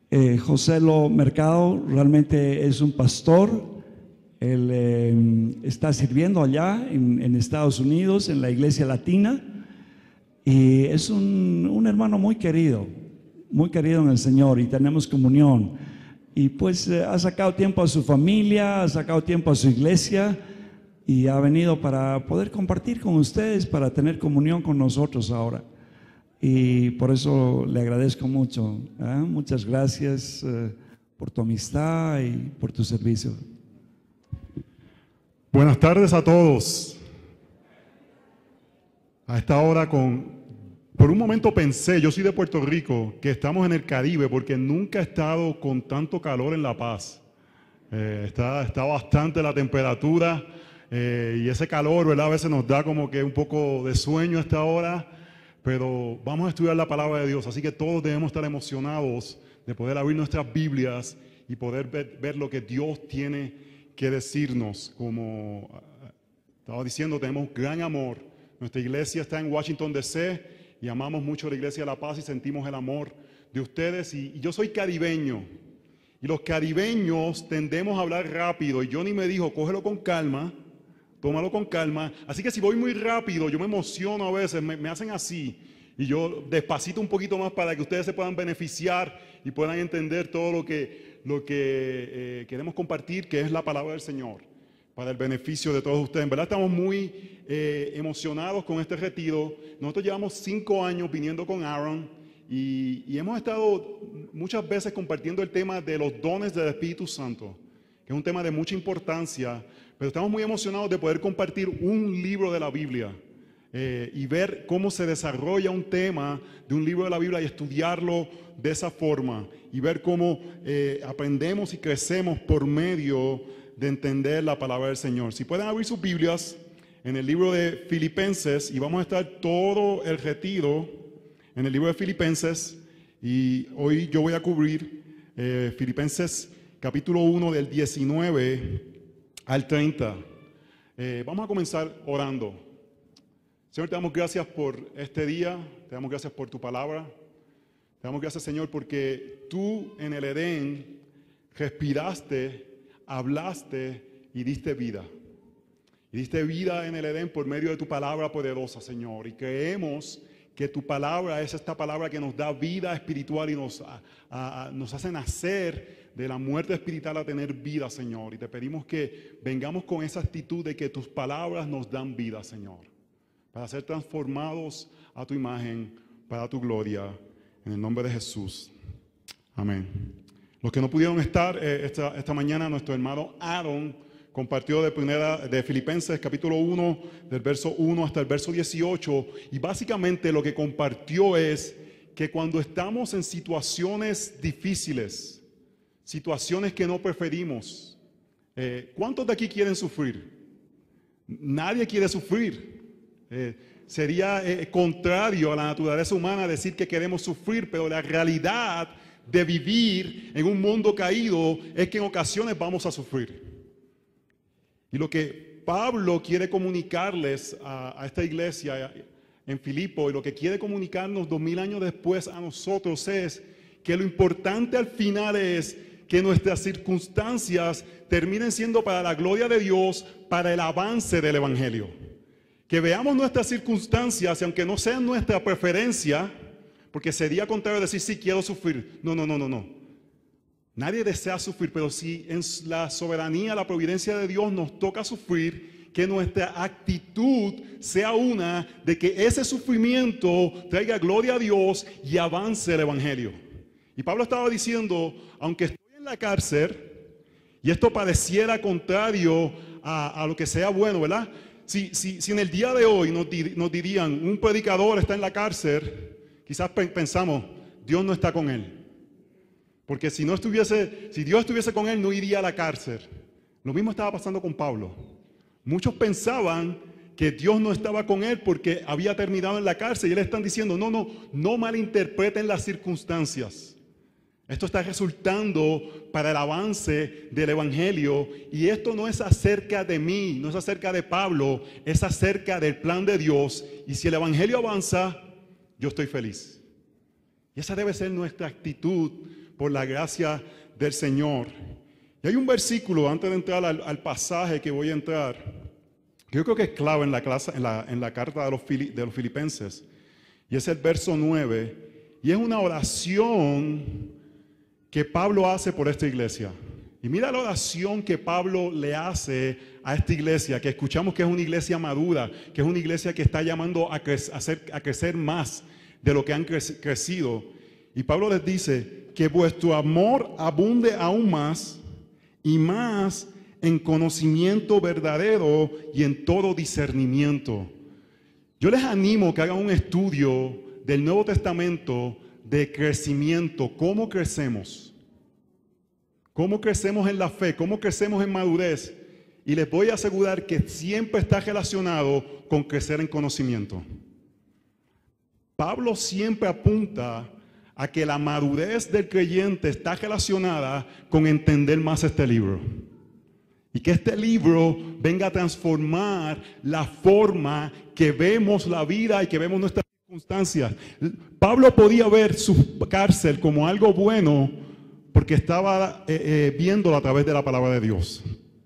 José Lo Mercado realmente es un pastor. Él está sirviendo allá en Estados Unidos, en la iglesia latina, y es un hermano muy querido en el Señor, y tenemos comunión. Y pues ha sacado tiempo a su familia, ha sacado tiempo a su iglesia, y ha venido para poder compartir con ustedes, para tener comunión con nosotros ahora. Y por eso le agradezco mucho. Muchas gracias por tu amistad y por tu servicio. Buenas tardes a todos. A esta hora por un momento pensé, yo soy de Puerto Rico, que estamos en el Caribe porque nunca he estado con tanto calor en La Paz. Está bastante la temperatura y ese calor, ¿verdad? A veces nos da como que un poco de sueño a esta hora. Pero vamos a estudiar la palabra de Dios, así que todos debemos estar emocionados de poder abrir nuestras Biblias y poder ver lo que Dios tiene que decirnos. Como estaba diciendo, tenemos gran amor. Nuestra iglesia está en Washington, D.C. y amamos mucho la Iglesia de la Paz y sentimos el amor de ustedes. Y yo soy caribeño, y los caribeños tendemos a hablar rápido, y Johnny me dijo, cógelo con calma. Tómalo con calma. Así que si voy muy rápido, yo me emociono a veces, me hacen así. Y yo despacito un poquito más para que ustedes se puedan beneficiar y puedan entender todo lo que queremos compartir, que es la palabra del Señor, para el beneficio de todos ustedes. En verdad estamos muy emocionados con este retiro. Nosotros llevamos 5 años viniendo con Aaron y hemos estado muchas veces compartiendo el tema de los dones del Espíritu Santo, que es un tema de mucha importancia. Pero estamos muy emocionados de poder compartir un libro de la Biblia y ver cómo se desarrolla un tema de un libro de la Biblia y estudiarlo de esa forma y ver cómo aprendemos y crecemos por medio de entender la palabra del Señor. Si pueden abrir sus Biblias en el libro de Filipenses, y vamos a estar todo el retiro en el libro de Filipenses, y hoy yo voy a cubrir Filipenses capítulo 1 del 19 al 30. Vamos a comenzar orando. Señor, te damos gracias por este día, te damos gracias por tu palabra, te damos gracias, Señor, porque tú en el Edén respiraste, hablaste y diste vida. Y diste vida en el Edén por medio de tu palabra poderosa, Señor. Y creemos que tu palabra es esta palabra que nos da vida espiritual y nos hace nacer de la muerte espiritual a tener vida, Señor. Y te pedimos que vengamos con esa actitud de que tus palabras nos dan vida, Señor, para ser transformados a tu imagen, para tu gloria, en el nombre de Jesús. Amén. Los que no pudieron estar esta mañana, nuestro hermano Aaron compartió de Filipenses capítulo 1, del verso 1 hasta el verso 18, y básicamente lo que compartió es que cuando estamos en situaciones difíciles, situaciones que no preferimos. ¿Cuántos de aquí quieren sufrir? Nadie quiere sufrir. Sería contrario a la naturaleza humana decir que queremos sufrir, pero la realidad de vivir en un mundo caído es que en ocasiones vamos a sufrir. Y lo que Pablo quiere comunicarles a esta iglesia en Filipo, y lo que quiere comunicarnos 2000 años después a nosotros, es que lo importante al final es que nuestras circunstancias terminen siendo para la gloria de Dios, para el avance del Evangelio. Que veamos nuestras circunstancias, y aunque no sean nuestra preferencia, porque sería contrario decir, sí, quiero sufrir. No. Nadie desea sufrir, pero si en la soberanía, la providencia de Dios nos toca sufrir, que nuestra actitud sea una de que ese sufrimiento traiga gloria a Dios y avance el Evangelio. Y Pablo estaba diciendo, aunque estoy en la cárcel, y esto pareciera contrario a lo que sea bueno, ¿verdad? Si en el día de hoy nos dirían, un predicador está en la cárcel, quizás pensamos, Dios no está con él. Porque si Dios estuviese con él, no iría a la cárcel. Lo mismo estaba pasando con Pablo. Muchos pensaban que Dios no estaba con él porque había terminado en la cárcel, y le están diciendo, no malinterpreten las circunstancias. Esto está resultando para el avance del Evangelio, y esto no es acerca de mí, no es acerca de Pablo, es acerca del plan de Dios. Y si el Evangelio avanza, yo estoy feliz. Y esa debe ser nuestra actitud por la gracia del Señor. Y hay un versículo, antes de entrar al pasaje que voy a entrar, que yo creo que es clave en la carta de los Filipenses, y es el verso 9, y es una oración que Pablo hace por esta iglesia. Y mira la oración que Pablo le hace a esta iglesia, que escuchamos que es una iglesia madura, que es una iglesia que está llamando a crecer más de lo que han crecido. Y Pablo les dice, que vuestro amor abunde aún más y más en conocimiento verdadero y en todo discernimiento. Yo les animo que hagan un estudio del Nuevo Testamento de crecimiento, cómo crecemos. Cómo crecemos en la fe, cómo crecemos en madurez. Y les voy a asegurar que siempre está relacionado con crecer en conocimiento. Pablo siempre apunta a que la madurez del creyente está relacionada con entender más este libro. Y que este libro venga a transformar la forma que vemos la vida y que vemos nuestras circunstancias. Pablo podía ver su cárcel como algo bueno porque estaba viéndolo a través de la palabra de Dios.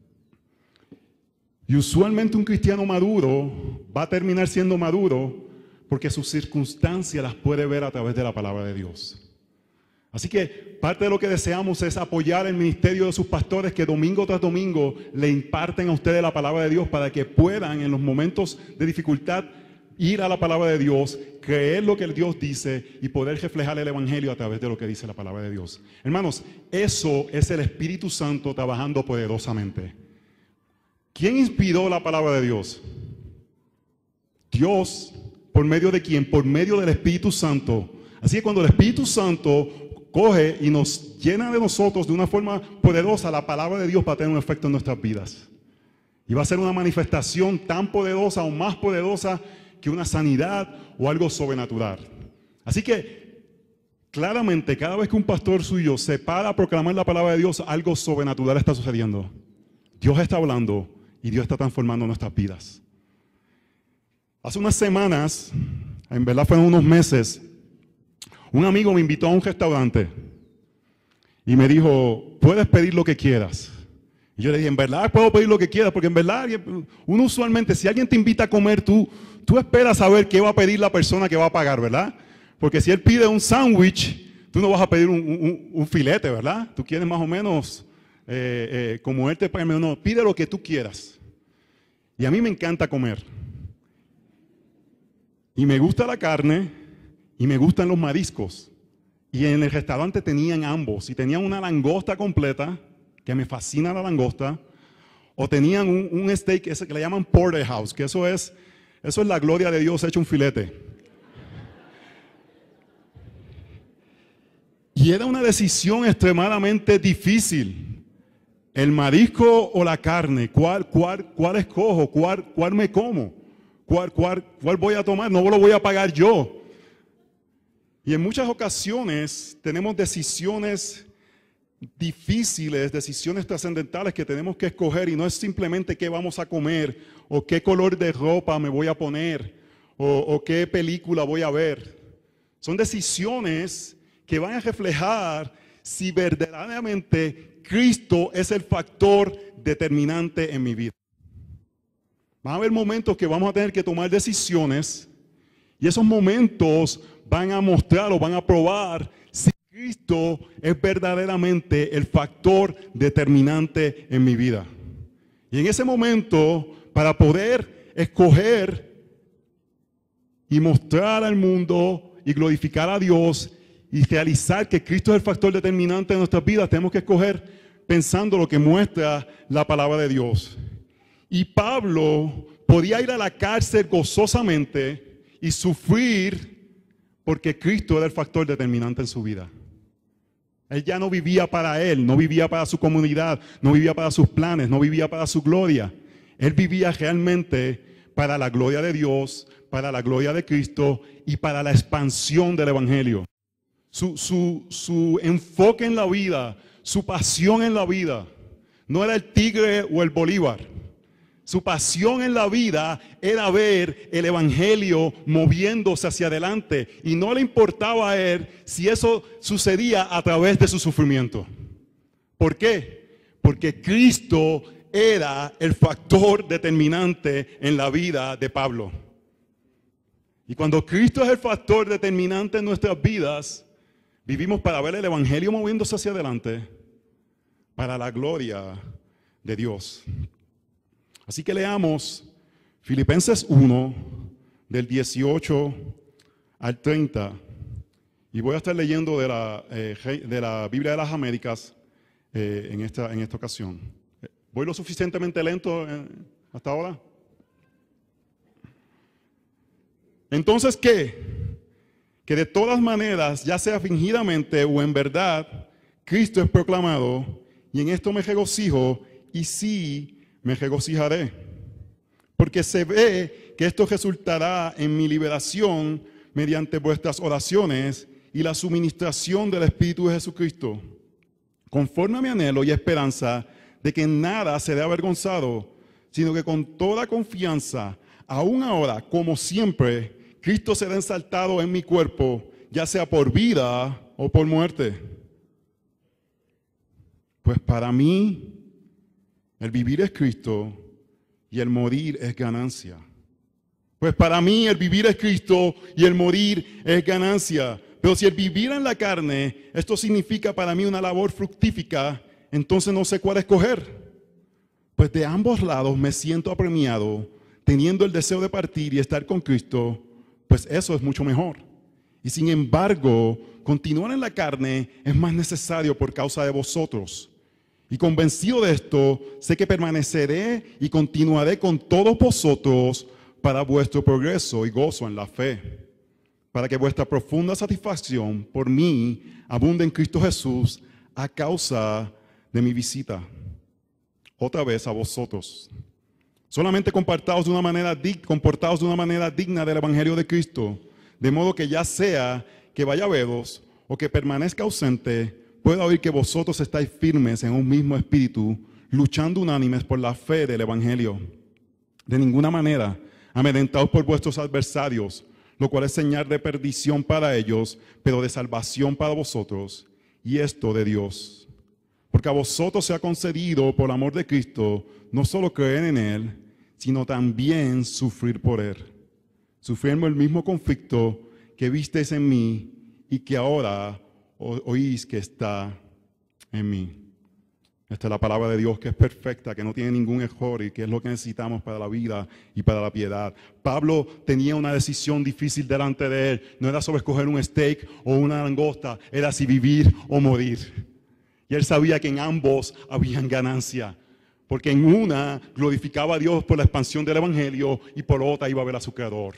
Y usualmente un cristiano maduro va a terminar siendo maduro porque sus circunstancias las puede ver a través de la palabra de Dios. Así que parte de lo que deseamos es apoyar el ministerio de sus pastores que domingo tras domingo le imparten a ustedes la palabra de Dios para que puedan en los momentos de dificultad ir a la palabra de Dios, creer lo que Dios dice y poder reflejar el evangelio a través de lo que dice la palabra de Dios. Hermanos, eso es el Espíritu Santo trabajando poderosamente. ¿Quién inspiró la palabra de Dios? Dios. ¿Por medio de quién? Por medio del Espíritu Santo. Así que cuando el Espíritu Santo coge y nos llena de nosotros de una forma poderosa, la palabra de Dios va a tener un efecto en nuestras vidas. Y va a ser una manifestación tan poderosa o más poderosa que una sanidad o algo sobrenatural. Así que, claramente, cada vez que un pastor suyo se para a proclamar la palabra de Dios, algo sobrenatural está sucediendo. Dios está hablando y Dios está transformando nuestras vidas. Hace unas semanas, en verdad fueron unos meses, un amigo me invitó a un restaurante y me dijo, puedes pedir lo que quieras. Y yo le dije, en verdad puedo pedir lo que quieras, porque en verdad uno usualmente, si alguien te invita a comer, tú esperas saber qué va a pedir la persona que va a pagar, ¿verdad? Porque si él pide un sándwich, tú no vas a pedir un filete, ¿verdad? Tú quieres más o menos, como él te paga, no, pide lo que tú quieras. Y a mí me encanta comer. Y me gusta la carne y me gustan los mariscos. Y en el restaurante tenían ambos. Y tenían una langosta completa, que me fascina la langosta. O tenían un steak ese que le llaman porterhouse, que eso es la gloria de Dios hecho un filete. Y era una decisión extremadamente difícil. El marisco o la carne, ¿cuál escojo? ¿Cuál me como? ¿Cuál voy a tomar? No lo voy a pagar yo. Y en muchas ocasiones tenemos decisiones difíciles, decisiones trascendentales que tenemos que escoger, y no es simplemente qué vamos a comer o qué color de ropa me voy a poner o qué película voy a ver. Son decisiones que van a reflejar si verdaderamente Cristo es el factor determinante en mi vida. Van a haber momentos que vamos a tener que tomar decisiones, y esos momentos van a mostrar o van a probar si Cristo es verdaderamente el factor determinante en mi vida. Y en ese momento, para poder escoger y mostrar al mundo y glorificar a Dios y realizar que Cristo es el factor determinante en nuestras vidas, tenemos que escoger pensando lo que muestra la palabra de Dios. Y Pablo podía ir a la cárcel gozosamente y sufrir porque Cristo era el factor determinante en su vida. Él ya no vivía para él, no vivía para su comunidad, no vivía para sus planes, no vivía para su gloria. Él vivía realmente para la gloria de Dios, para la gloria de Cristo y para la expansión del evangelio. Su enfoque en la vida, su pasión en la vida, no era el tigre o el Bolívar, Su pasión en la vida era ver el evangelio moviéndose hacia adelante y no le importaba a él si eso sucedía a través de su sufrimiento. ¿Por qué? Porque Cristo era el factor determinante en la vida de Pablo. Y cuando Cristo es el factor determinante en nuestras vidas, vivimos para ver el evangelio moviéndose hacia adelante, para la gloria de Dios. Así que leamos Filipenses 1, del 18 al 30. Y voy a estar leyendo de la Biblia de las Américas en esta ocasión. ¿Voy lo suficientemente lento hasta ahora? Entonces, ¿qué? Que de todas maneras, ya sea fingidamente o en verdad, Cristo es proclamado, y en esto me regocijo, y sí me regocijaré. Porque se ve que esto resultará en mi liberación mediante vuestras oraciones y la suministración del Espíritu de Jesucristo, conforme a mi anhelo y esperanza de que en nada seré avergonzado, sino que con toda confianza, aún ahora, como siempre, Cristo será exaltado en mi cuerpo, ya sea por vida o por muerte. Pues para mí, el vivir es Cristo y el morir es ganancia. Pues para mí el vivir es Cristo y el morir es ganancia. Pero si el vivir en la carne, esto significa para mí una labor fructífica, entonces no sé cuál escoger. Pues de ambos lados me siento apremiado, teniendo el deseo de partir y estar con Cristo, pues eso es mucho mejor. Y sin embargo, continuar en la carne es más necesario por causa de vosotros. Y convencido de esto, sé que permaneceré y continuaré con todos vosotros para vuestro progreso y gozo en la fe, para que vuestra profunda satisfacción por mí abunde en Cristo Jesús a causa de mi visita. Otra vez a vosotros. Solamente comportaos de una manera digna del Evangelio de Cristo, de modo que ya sea que vaya a veros o que permanezca ausente, pueda oír que vosotros estáis firmes en un mismo espíritu, luchando unánimes por la fe del Evangelio. De ninguna manera amedrentaos por vuestros adversarios, lo cual es señal de perdición para ellos, pero de salvación para vosotros, y esto de Dios. Porque a vosotros se ha concedido por amor de Cristo, no solo creer en Él, sino también sufrir por Él. Sufriendo el mismo conflicto que visteis en mí y que ahora oís que está en mí. Esta es la palabra de Dios que es perfecta, que no tiene ningún error y que es lo que necesitamos para la vida y para la piedad. Pablo tenía una decisión difícil delante de él. No era sobre escoger un steak o una langosta, era si vivir o morir. Y él sabía que en ambos habían ganancia, porque en una glorificaba a Dios por la expansión del Evangelio y por otra iba a ver a su Creador.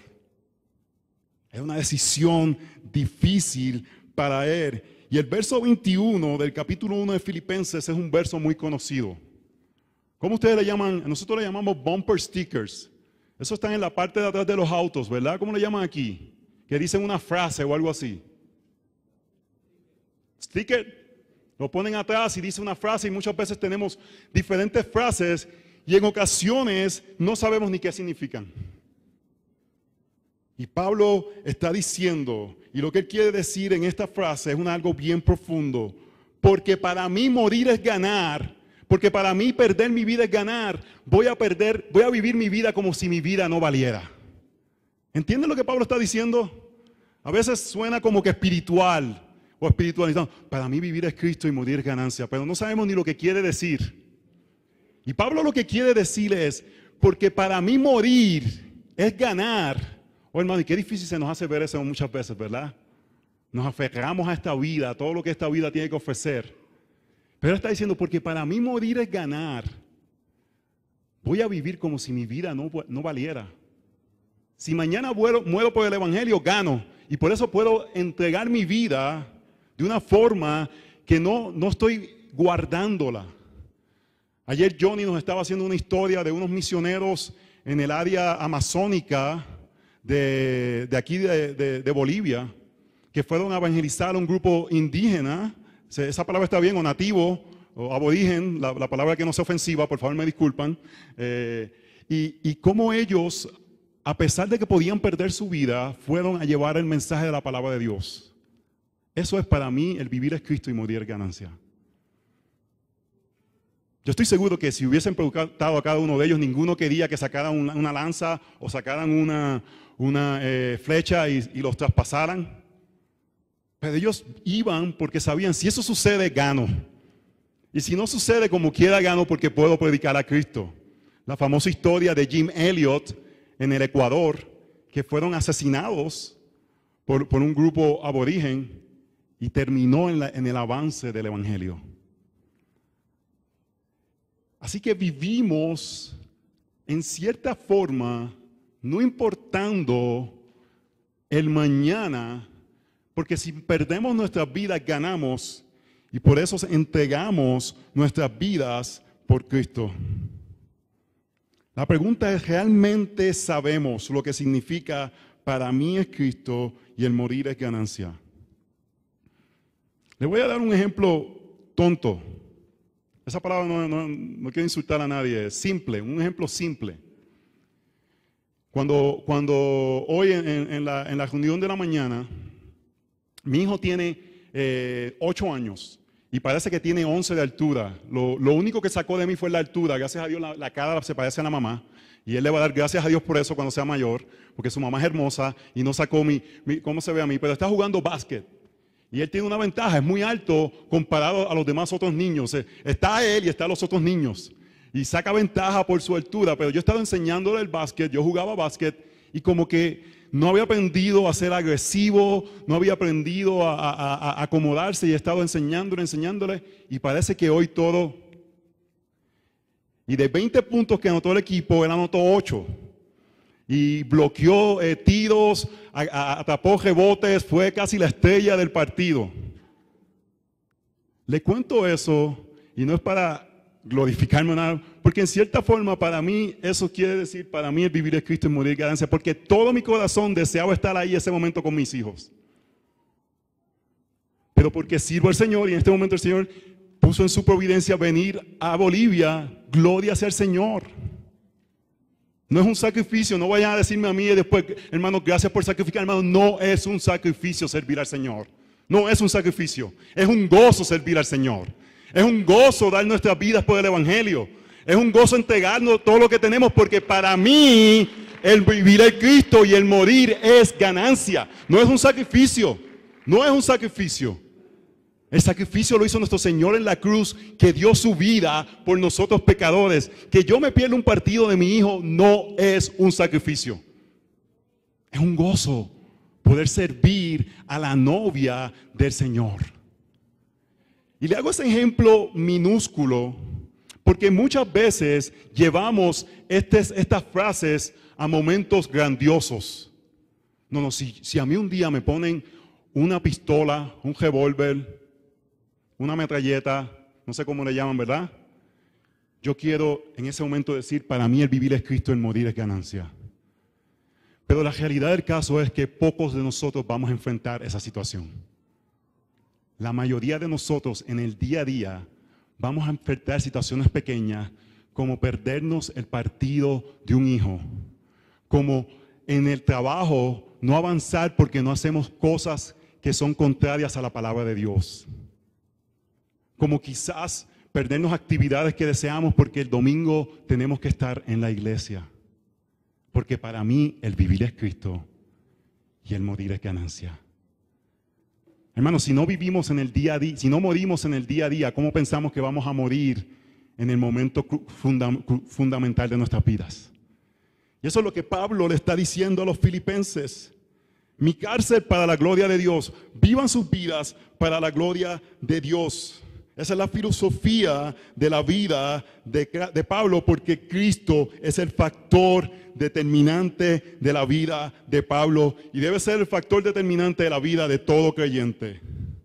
Era una decisión difícil para él. Y el verso 21 del capítulo 1 de Filipenses es un verso muy conocido. ¿Cómo ustedes le llaman? Nosotros le llamamos bumper stickers. Eso está en la parte de atrás de los autos, ¿verdad? ¿Cómo le llaman aquí? Que dicen una frase o algo así. Sticker. Lo ponen atrás y dice una frase y muchas veces tenemos diferentes frases y en ocasiones no sabemos ni qué significan. Y Pablo está diciendo, y lo que él quiere decir en esta frase es algo bien profundo, porque para mí morir es ganar, porque para mí perder mi vida es ganar, voy a vivir mi vida como si mi vida no valiera. ¿Entienden lo que Pablo está diciendo? A veces suena como que espiritual o espiritualizado. Para mí vivir es Cristo y morir es ganancia, pero no sabemos ni lo que quiere decir. Y Pablo lo que quiere decir es, porque para mí morir es ganar. Oh, hermano, y qué difícil se nos hace ver eso muchas veces, ¿verdad? Nos aferramos a esta vida, a todo lo que esta vida tiene que ofrecer. Pero él está diciendo, porque para mí morir es ganar. Voy a vivir como si mi vida no valiera. Si mañana muero por el Evangelio, gano. Y por eso puedo entregar mi vida de una forma que no estoy guardándola. Ayer Johnny nos estaba haciendo una historia de unos misioneros en el área amazónica de aquí de Bolivia, que fueron a evangelizar a un grupo indígena, esa palabra está bien, o nativo, o aborigen, la palabra que no sea ofensiva, por favor me disculpan, y cómo ellos, a pesar de que podían perder su vida, fueron a llevar el mensaje de la palabra de Dios. Eso es para mí el vivir es Cristo y morir es ganancia. Yo estoy seguro que si hubiesen preguntado a cada uno de ellos, ninguno quería que sacaran una lanza o sacaran una flecha y los traspasaran. Pero ellos iban porque sabían, si eso sucede, gano. Y si no sucede, como quiera gano porque puedo predicar a Cristo. La famosa historia de Jim Elliot en el Ecuador, que fueron asesinados por un grupo aborigen y terminó en el avance del Evangelio. Así que vivimos en cierta forma, no importando el mañana, porque si perdemos nuestras vidas, ganamos, y por eso entregamos nuestras vidas por Cristo. La pregunta es, ¿realmente sabemos lo que significa para mí es Cristo y el morir es ganancia? Le voy a dar un ejemplo tonto. Esa palabra no quiero insultar a nadie, es simple, un ejemplo simple. Cuando hoy en la reunión de la mañana, mi hijo tiene 8 años y parece que tiene 11 de altura. Lo único que sacó de mí fue la altura. Gracias a Dios la cara se parece a la mamá. Y él le va a dar gracias a Dios por eso cuando sea mayor, porque su mamá es hermosa y no sacó cómo se ve a mí, pero está jugando básquet. Y él tiene una ventaja, es muy alto comparado a los demás otros niños. Está él y están los otros niños. Y saca ventaja por su altura, pero yo he estado enseñándole el básquet, yo jugaba básquet y como que no había aprendido a ser agresivo, no había aprendido a acomodarse y he estado enseñándole y parece que hoy todo. Y de 20 puntos que anotó el equipo, él anotó 8. Y bloqueó tiros, atrapó rebotes, fue casi la estrella del partido. Le cuento eso y no es para glorificarme nada, porque en cierta forma para mí eso quiere decir, para mí el vivir es Cristo y morir es ganancia, porque todo mi corazón deseaba estar ahí ese momento con mis hijos. Pero porque sirvo al Señor y en este momento el Señor puso en su providencia venir a Bolivia, gloria sea el Señor. No es un sacrificio, no vayan a decirme a mí después, hermano, gracias por sacrificar, hermano. No es un sacrificio servir al Señor. No es un sacrificio, es un gozo servir al Señor. Es un gozo dar nuestras vidas por el Evangelio. Es un gozo entregarnos todo lo que tenemos, porque para mí el vivir es Cristo y el morir es ganancia. No es un sacrificio, no es un sacrificio. El sacrificio lo hizo nuestro Señor en la cruz, que dio su vida por nosotros pecadores. Que yo me pierda un partido de mi hijo no es un sacrificio. Es un gozo poder servir a la novia del Señor. Y le hago ese ejemplo minúsculo porque muchas veces llevamos estas frases a momentos grandiosos. No, si a mí un día me ponen una pistola, un revólver, una metralleta, no sé cómo le llaman, ¿verdad? Yo quiero en ese momento decir, para mí el vivir es Cristo, el morir es ganancia. Pero la realidad del caso es que pocos de nosotros vamos a enfrentar esa situación. La mayoría de nosotros en el día a día vamos a enfrentar situaciones pequeñas como perdernos el partido de un hijo, como en el trabajo no avanzar porque no hacemos cosas que son contrarias a la palabra de Dios. Como quizás perdernos actividades que deseamos porque el domingo tenemos que estar en la iglesia. Porque para mí el vivir es Cristo y el morir es ganancia. Hermanos, si no vivimos en el día a día, si no morimos en el día a día, ¿cómo pensamos que vamos a morir en el momento fundamental de nuestras vidas? Y eso es lo que Pablo le está diciendo a los filipenses. Mi cárcel para la gloria de Dios. Vivan sus vidas para la gloria de Dios. Esa es la filosofía de la vida de Pablo, porque Cristo es el factor determinante de la vida de Pablo y debe ser el factor determinante de la vida de todo creyente.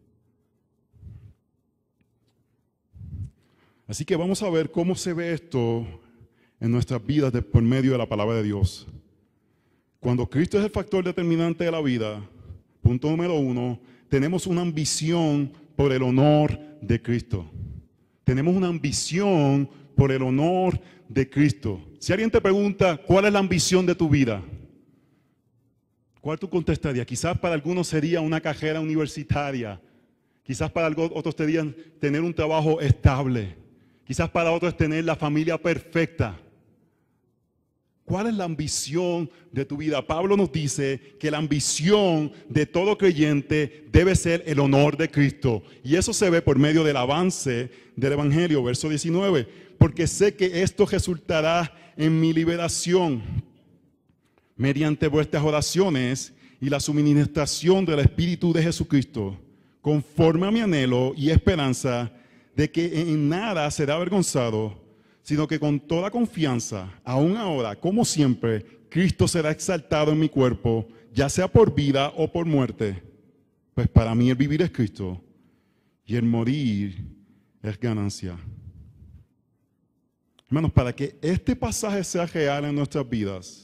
Así que vamos a ver cómo se ve esto en nuestras vidas por medio de la palabra de Dios. Cuando Cristo es el factor determinante de la vida, punto número 1, tenemos una ambición por el honor de Cristo. Tenemos una ambición por el honor de Cristo. Si alguien te pregunta, ¿cuál es la ambición de tu vida? ¿Cuál tú contestarías? Quizás para algunos sería una carrera universitaria. Quizás para otros serían tener un trabajo estable. Quizás para otros tener la familia perfecta. ¿Cuál es la ambición de tu vida? Pablo nos dice que la ambición de todo creyente debe ser el honor de Cristo. Y eso se ve por medio del avance del Evangelio, verso 19. Porque sé que esto resultará en mi liberación mediante vuestras oraciones y la suministración del Espíritu de Jesucristo, conforme a mi anhelo y esperanza de que en nada será avergonzado, sino que con toda confianza, aún ahora, como siempre, Cristo será exaltado en mi cuerpo, ya sea por vida o por muerte. Pues para mí el vivir es Cristo y el morir es ganancia. Hermanos, para que este pasaje sea real en nuestras vidas,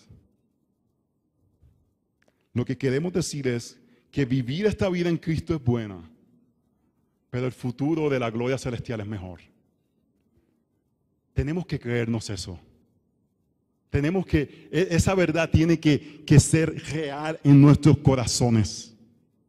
lo que queremos decir es que vivir esta vida en Cristo es buena, pero el futuro de la gloria celestial es mejor. Tenemos que creernos eso. Esa verdad tiene que ser real en nuestros corazones.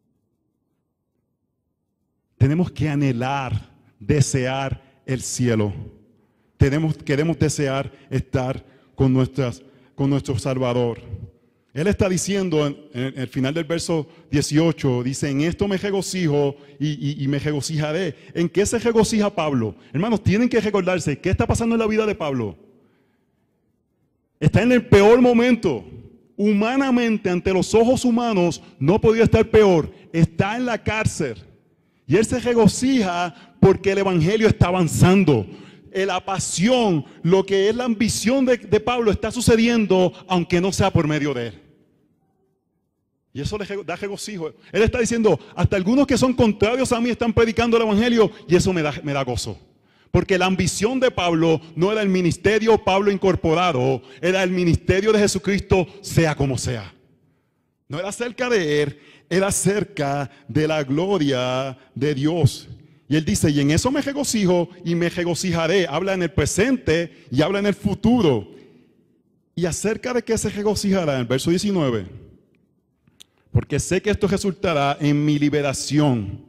Tenemos que anhelar, desear el cielo. Queremos desear estar con nuestro Salvador. Él está diciendo en el final del verso 18, dice, en esto me regocijo y me regocijaré. ¿En qué se regocija Pablo? Hermanos, tienen que recordarse, ¿qué está pasando en la vida de Pablo? Está en el peor momento. Humanamente, ante los ojos humanos, no podía estar peor. Está en la cárcel. Y él se regocija porque el evangelio está avanzando. La pasión, lo que es la ambición de Pablo está sucediendo, aunque no sea por medio de él. Y eso le da regocijo. Él está diciendo, hasta algunos que son contrarios a mí están predicando el evangelio, y eso me da gozo. Porque la ambición de Pablo no era el ministerio Pablo incorporado, era el ministerio de Jesucristo, sea como sea. No era acerca de él, era acerca de la gloria de Dios. Y él dice, y en eso me regocijo y me regocijaré. Habla en el presente y habla en el futuro. Y acerca de qué se regocijará, en el verso 19. Porque sé que esto resultará en mi liberación.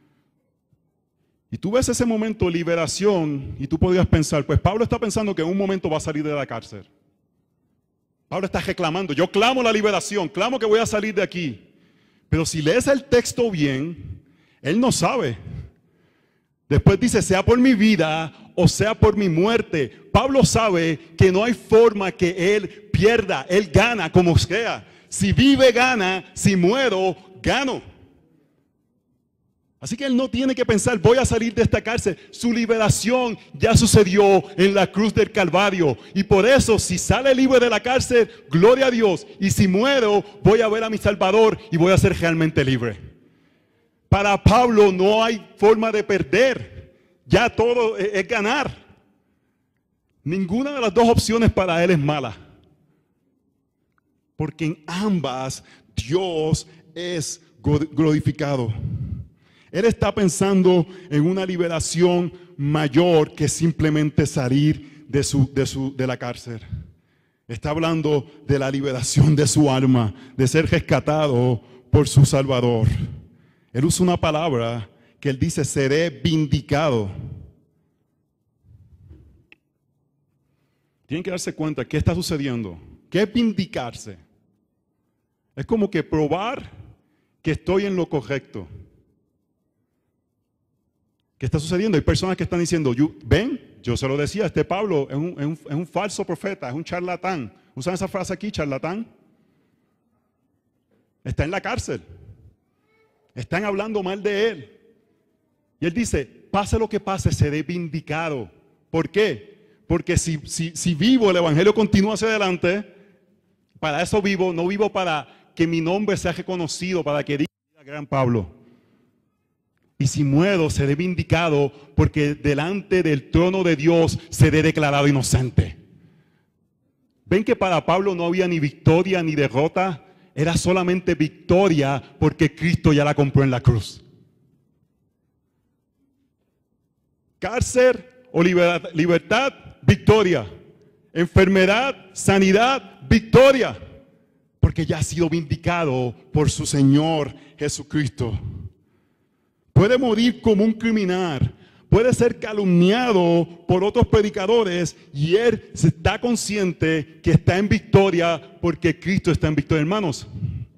Y tú ves ese momento de liberación y tú podrías pensar, pues Pablo está pensando que en un momento va a salir de la cárcel. Pablo está reclamando, yo clamo la liberación, clamo que voy a salir de aquí. Pero si lees el texto bien, él no sabe. Después dice, sea por mi vida o sea por mi muerte. Pablo sabe que no hay forma que él pierda, él gana como sea. Si vive, gana, si muero, gano. Así que él no tiene que pensar, voy a salir de esta cárcel. Su liberación ya sucedió en la cruz del Calvario. Y por eso, si sale libre de la cárcel, gloria a Dios. Y si muero, voy a ver a mi Salvador y voy a ser realmente libre. Para Pablo no hay forma de perder. Ya todo es ganar. Ninguna de las dos opciones para él es mala. Porque en ambas Dios es glorificado. Él está pensando en una liberación mayor que simplemente salir de la cárcel. Está hablando de la liberación de su alma, de ser rescatado por su Salvador. Él usa una palabra que él dice, seré vindicado. Tienen que darse cuenta qué está sucediendo. ¿Qué es vindicarse? Es como que probar que estoy en lo correcto. ¿Qué está sucediendo? Hay personas que están diciendo, ven, yo se lo decía, este Pablo es un falso profeta, es un charlatán. ¿Usan esa frase aquí, charlatán? Está en la cárcel. Están hablando mal de él. Y él dice, pase lo que pase, seré vindicado. ¿Por qué? Porque si vivo, el evangelio continúa hacia adelante. Para eso vivo, no vivo para que mi nombre sea reconocido, para que diga gran Pablo. Y si muero, seré vindicado, porque delante del trono de Dios seré declarado inocente. ¿Ven que para Pablo no había ni victoria ni derrota? Era solamente victoria porque Cristo ya la compró en la cruz. Cárcel o libertad victoria. Enfermedad, sanidad, victoria. Porque ya ha sido vindicado por su Señor Jesucristo. Puede morir como un criminal. Puede ser calumniado por otros predicadores y él está consciente que está en victoria porque Cristo está en victoria. Hermanos,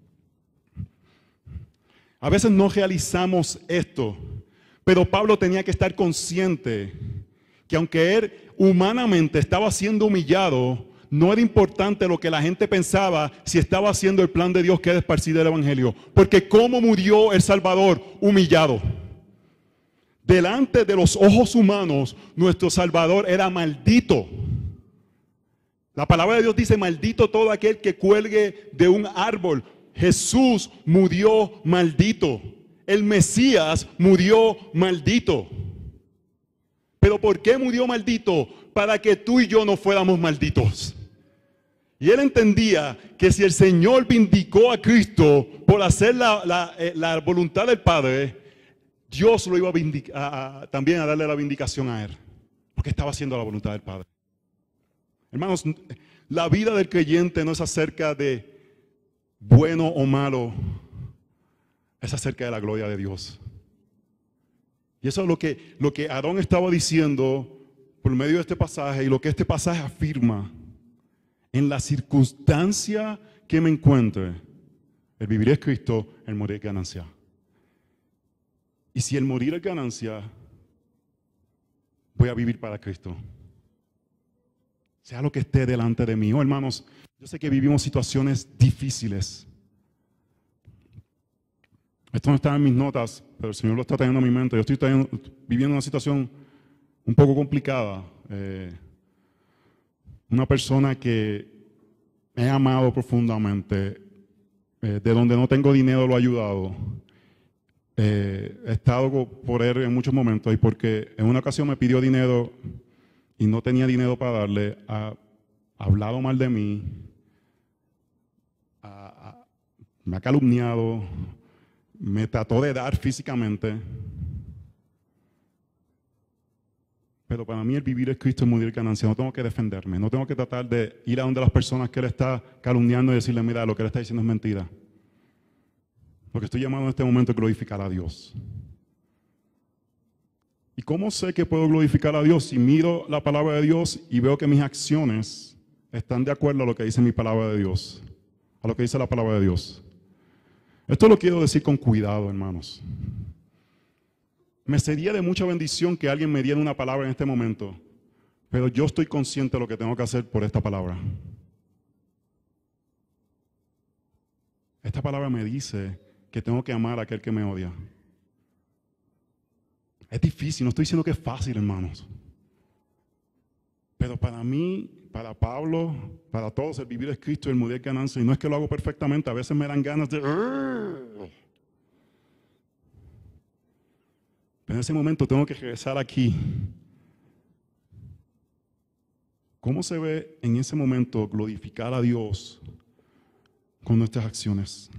a veces no realizamos esto, pero Pablo tenía que estar consciente que aunque él humanamente estaba siendo humillado, no era importante lo que la gente pensaba si estaba haciendo el plan de Dios que era esparcir el Evangelio. Porque ¿cómo murió el Salvador? Humillado. Delante de los ojos humanos, nuestro Salvador era maldito. La palabra de Dios dice, maldito todo aquel que cuelgue de un árbol. Jesús murió maldito. El Mesías murió maldito. ¿Pero por qué murió maldito? Para que tú y yo no fuéramos malditos. Y él entendía que si el Señor vindicó a Cristo por hacer la voluntad del Padre, Dios lo iba a también a darle la vindicación a él, porque estaba haciendo la voluntad del Padre. Hermanos, la vida del creyente no es acerca de bueno o malo, es acerca de la gloria de Dios. Y eso es lo que Aarón estaba diciendo por medio de este pasaje y lo que este pasaje afirma. En la circunstancia que me encuentre, el vivir es Cristo, el morir es ganancia. Y si el morir es ganancia, voy a vivir para Cristo. Sea lo que esté delante de mí. Oh, hermanos, yo sé que vivimos situaciones difíciles. Esto no está en mis notas, pero el Señor lo está trayendo a mi mente. Yo estoy viviendo una situación un poco complicada. Una persona que he amado profundamente, de donde no tengo dinero lo he ayudado. He estado por él en muchos momentos y porque en una ocasión me pidió dinero y no tenía dinero para darle, ha hablado mal de mí, me ha calumniado, me trató de dar físicamente. Pero para mí el vivir es Cristo, es morir ganancia. No tengo que defenderme, no tengo que tratar de ir a donde las personas que él está calumniando y decirle, mira, lo que él está diciendo es mentira. Lo que estoy llamando en este momento es glorificar a Dios. ¿Y cómo sé que puedo glorificar a Dios? Si miro la palabra de Dios y veo que mis acciones están de acuerdo a lo que dice mi palabra de Dios, a lo que dice la palabra de Dios. Esto lo quiero decir con cuidado, hermanos. Me sería de mucha bendición que alguien me diera una palabra en este momento, pero yo estoy consciente de lo que tengo que hacer por esta palabra. Esta palabra me dice que tengo que amar a aquel que me odia. Es difícil, no estoy diciendo que es fácil, hermanos. Pero para mí, para Pablo, para todos, el vivir es Cristo y el morir es ganancia. Y no es que lo hago perfectamente, a veces me dan ganas de... Pero en ese momento tengo que regresar aquí. ¿Cómo se ve en ese momento glorificar a Dios con nuestras acciones?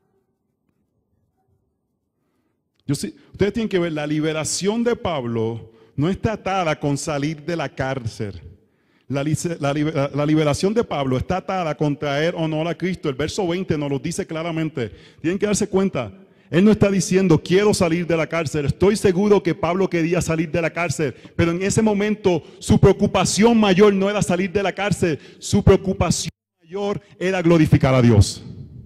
Ustedes tienen que ver, la liberación de Pablo no está atada con salir de la cárcel. La liberación de Pablo está atada con traer honor a Cristo. El verso 20 nos lo dice claramente. Tienen que darse cuenta. Él no está diciendo, quiero salir de la cárcel. Estoy seguro que Pablo quería salir de la cárcel. Pero en ese momento su preocupación mayor no era salir de la cárcel. Su preocupación mayor era glorificar a Dios.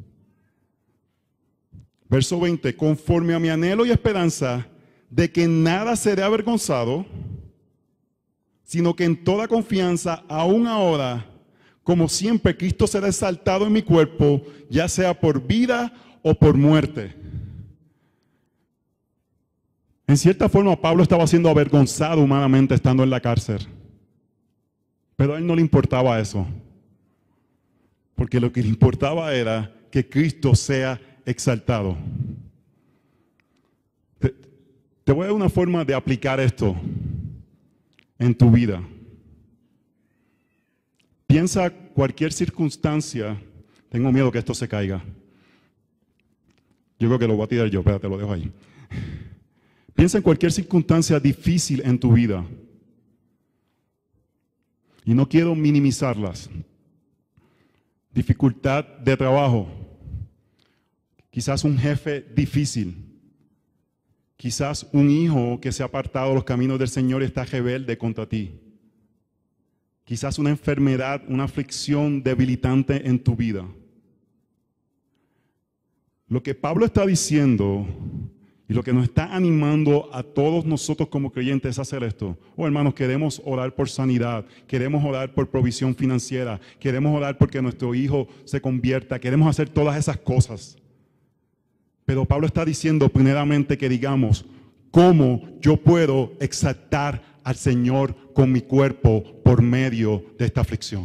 Verso 20, conforme a mi anhelo y esperanza de que nada seré avergonzado, sino que en toda confianza, aún ahora, como siempre, Cristo será exaltado en mi cuerpo, ya sea por vida o por muerte. En cierta forma, Pablo estaba siendo avergonzado humanamente estando en la cárcel. Pero a él no le importaba eso. Porque lo que le importaba era que Cristo sea exaltado. Te voy a dar una forma de aplicar esto en tu vida. Piensa cualquier circunstancia. Tengo miedo que esto se caiga. Yo creo que lo voy a tirar yo, espérate, lo dejo ahí. Piensa en cualquier circunstancia difícil en tu vida. Y no quiero minimizarlas. Dificultad de trabajo. Quizás un jefe difícil. Quizás un hijo que se ha apartado de los caminos del Señor y está rebelde contra ti. Quizás una enfermedad, una aflicción debilitante en tu vida. Lo que Pablo está diciendo y lo que nos está animando a todos nosotros como creyentes es hacer esto. Oh, hermanos, queremos orar por sanidad, queremos orar por provisión financiera, queremos orar porque nuestro hijo se convierta, queremos hacer todas esas cosas. Pero Pablo está diciendo primeramente que digamos, ¿cómo yo puedo exaltar al Señor con mi cuerpo por medio de esta aflicción?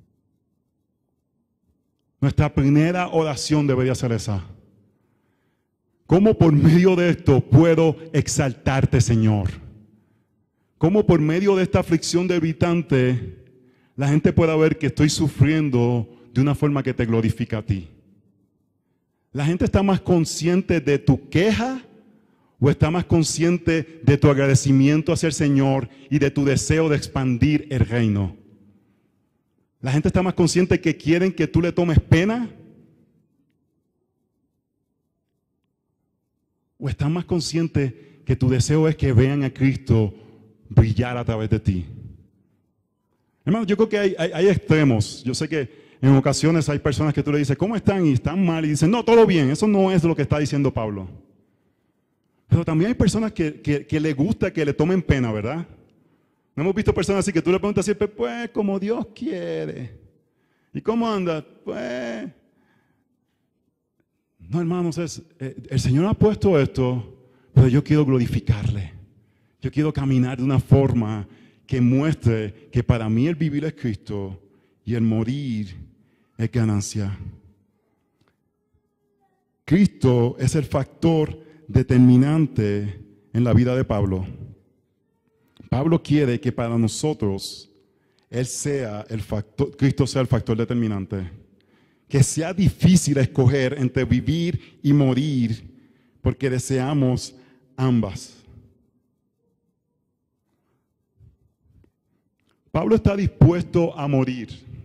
Nuestra primera oración debería ser esa. ¿Cómo por medio de esto puedo exaltarte, Señor? ¿Cómo por medio de esta aflicción debilitante la gente pueda ver que estoy sufriendo de una forma que te glorifica a ti? ¿La gente está más consciente de tu queja o está más consciente de tu agradecimiento hacia el Señor y de tu deseo de expandir el reino? ¿La gente está más consciente que quieren que tú le tomes pena? ¿O están más conscientes que tu deseo es que vean a Cristo brillar a través de ti? Hermano, yo creo que hay extremos. Yo sé que en ocasiones hay personas que tú le dices, ¿cómo están? Y están mal. Y dicen, no, todo bien. Eso no es lo que está diciendo Pablo. Pero también hay personas que les gusta que le tomen pena, ¿verdad? ¿No hemos visto personas así que tú le preguntas siempre, pues, como Dios quiere? ¿Y cómo andas? Pues... No, hermanos, el Señor ha puesto esto, pero yo quiero glorificarle. Yo quiero caminar de una forma que muestre que para mí el vivir es Cristo y el morir es ganancia. Cristo es el factor determinante en la vida de Pablo. Pablo quiere que para nosotros Cristo sea el factor determinante. Que sea difícil escoger entre vivir y morir, porque deseamos ambas. Pablo está dispuesto a morir.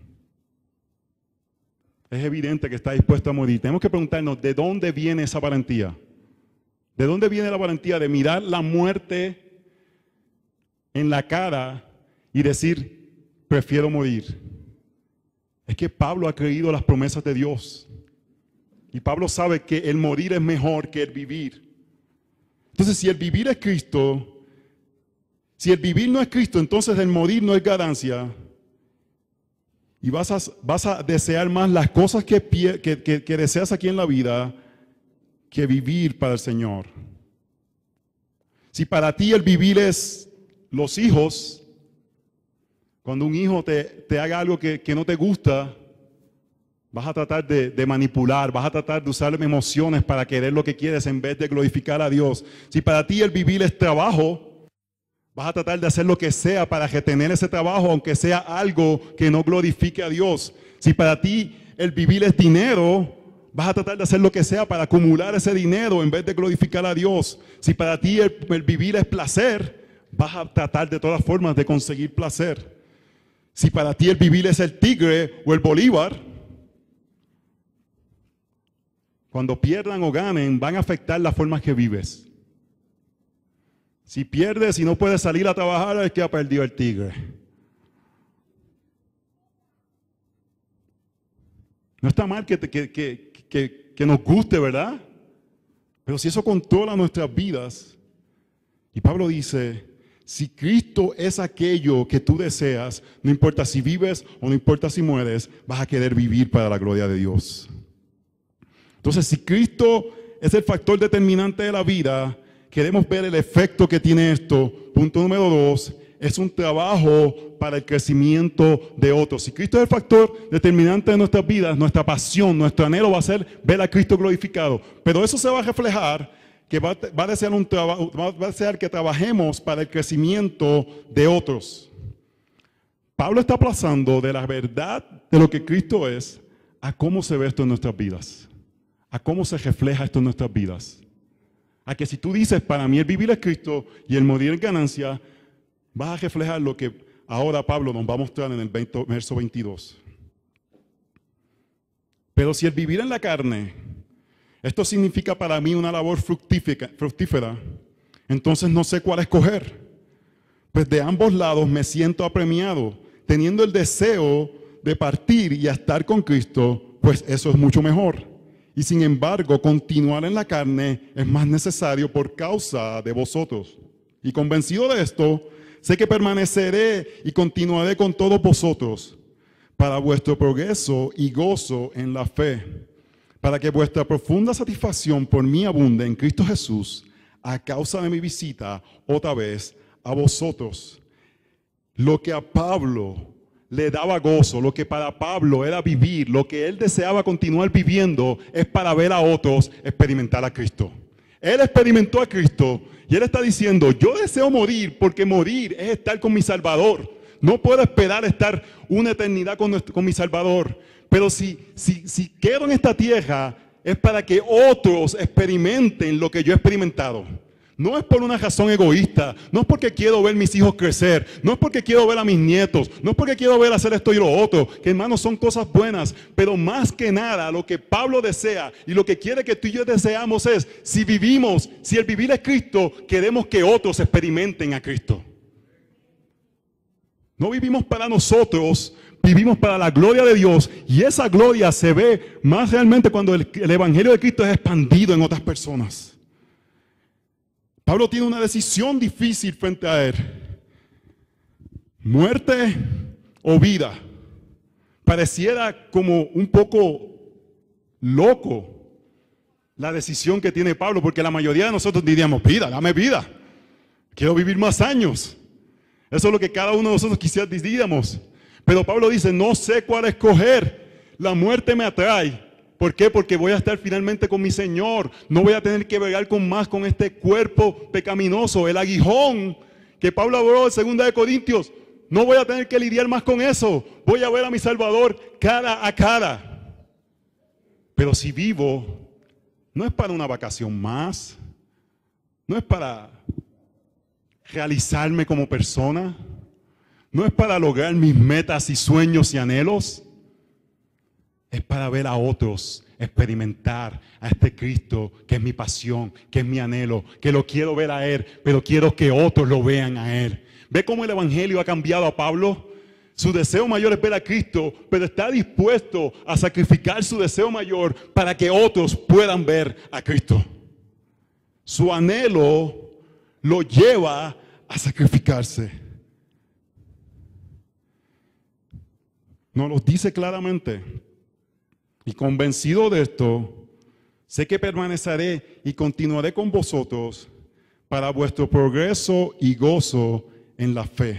Es evidente que está dispuesto a morir. Tenemos que preguntarnos, ¿de dónde viene esa valentía? ¿De dónde viene la valentía de mirar la muerte en la cara y decir, prefiero morir? Es que Pablo ha creído las promesas de Dios. Y Pablo sabe que el morir es mejor que el vivir. Entonces, si el vivir es Cristo, si el vivir no es Cristo, entonces el morir no es ganancia. Y vas a desear más las cosas que deseas aquí en la vida que vivir para el Señor. Si para ti el vivir es los hijos, cuando un hijo te haga algo que no te gusta, vas a tratar de manipular, vas a tratar de usar emociones para querer lo que quieres en vez de glorificar a Dios. Si para ti el vivir es trabajo, vas a tratar de hacer lo que sea para retener ese trabajo, aunque sea algo que no glorifique a Dios. Si para ti el vivir es dinero, vas a tratar de hacer lo que sea para acumular ese dinero en vez de glorificar a Dios. Si para ti el vivir es placer, vas a tratar de todas formas de conseguir placer. Si para ti el vivir es el tigre o el bolívar, cuando pierdan o ganen, van a afectar las formas que vives. Si pierdes y no puedes salir a trabajar, es que ha perdido el tigre. No está mal que nos guste, ¿verdad? Pero si eso controla nuestras vidas, y Pablo dice, si Cristo es aquello que tú deseas, no importa si vives o no importa si mueres, vas a querer vivir para la gloria de Dios. Entonces, si Cristo es el factor determinante de la vida, queremos ver el efecto que tiene esto. Punto número 2, es un trabajo para el crecimiento de otros. Si Cristo es el factor determinante de nuestras vidas, nuestra pasión, nuestro anhelo va a ser ver a Cristo glorificado. Pero eso se va a reflejar que va a desear que trabajemos para el crecimiento de otros. Pablo está pasando de la verdad de lo que Cristo es a cómo se ve esto en nuestras vidas, a cómo se refleja esto en nuestras vidas. A que si tú dices, para mí el vivir es Cristo y el morir es ganancia, vas a reflejar lo que ahora Pablo nos va a mostrar en el verso 22. Pero si el vivir en la carne, esto significa para mí una labor fructífera, entonces no sé cuál escoger. Pues de ambos lados me siento apremiado, teniendo el deseo de partir y a estar con Cristo, pues eso es mucho mejor. Y sin embargo, continuar en la carne es más necesario por causa de vosotros. Y convencido de esto, sé que permaneceré y continuaré con todos vosotros para vuestro progreso y gozo en la fe, para que vuestra profunda satisfacción por mí abunde en Cristo Jesús a causa de mi visita otra vez a vosotros. Lo que a Pablo le daba gozo, lo que para Pablo era vivir, lo que él deseaba continuar viviendo, es para ver a otros experimentar a Cristo. Él experimentó a Cristo y él está diciendo, yo deseo morir porque morir es estar con mi Salvador. No puedo esperar estar una eternidad con mi Salvador. Pero si quedo en esta tierra es para que otros experimenten lo que yo he experimentado. No es por una razón egoísta, no es porque quiero ver mis hijos crecer, no es porque quiero ver a mis nietos, no es porque quiero ver hacer esto y lo otro, que hermanos son cosas buenas, pero más que nada lo que Pablo desea y lo que quiere que tú y yo deseamos es, si el vivir es Cristo, queremos que otros experimenten a Cristo. No vivimos para nosotros, vivimos para la gloria de Dios y esa gloria se ve más realmente cuando el Evangelio de Cristo es expandido en otras personas. Pablo tiene una decisión difícil frente a él. Muerte o vida. Pareciera como un poco loco la decisión que tiene Pablo, porque la mayoría de nosotros diríamos, vida, dame vida. Quiero vivir más años. Eso es lo que cada uno de nosotros quisiéramos. Pero Pablo dice, no sé cuál escoger. La muerte me atrae. ¿Por qué? Porque voy a estar finalmente con mi Señor. No voy a tener que bregar con este cuerpo pecaminoso. El aguijón que Pablo habló en 2 Corintios. No voy a tener que lidiar más con eso. Voy a ver a mi Salvador cara a cara. Pero si vivo, no es para una vacación más. No es para realizarme como persona. No es para lograr mis metas y sueños y anhelos. Es para ver a otros experimentar a este Cristo que es mi pasión, que es mi anhelo, que lo quiero ver a Él, pero quiero que otros lo vean a Él. ¿Ve cómo el Evangelio ha cambiado a Pablo? Su deseo mayor es ver a Cristo, pero está dispuesto a sacrificar su deseo mayor para que otros puedan ver a Cristo. Su anhelo lo lleva a sacrificarse. Nos lo dice claramente. Y convencido de esto, sé que permaneceré y continuaré con vosotros para vuestro progreso y gozo en la fe.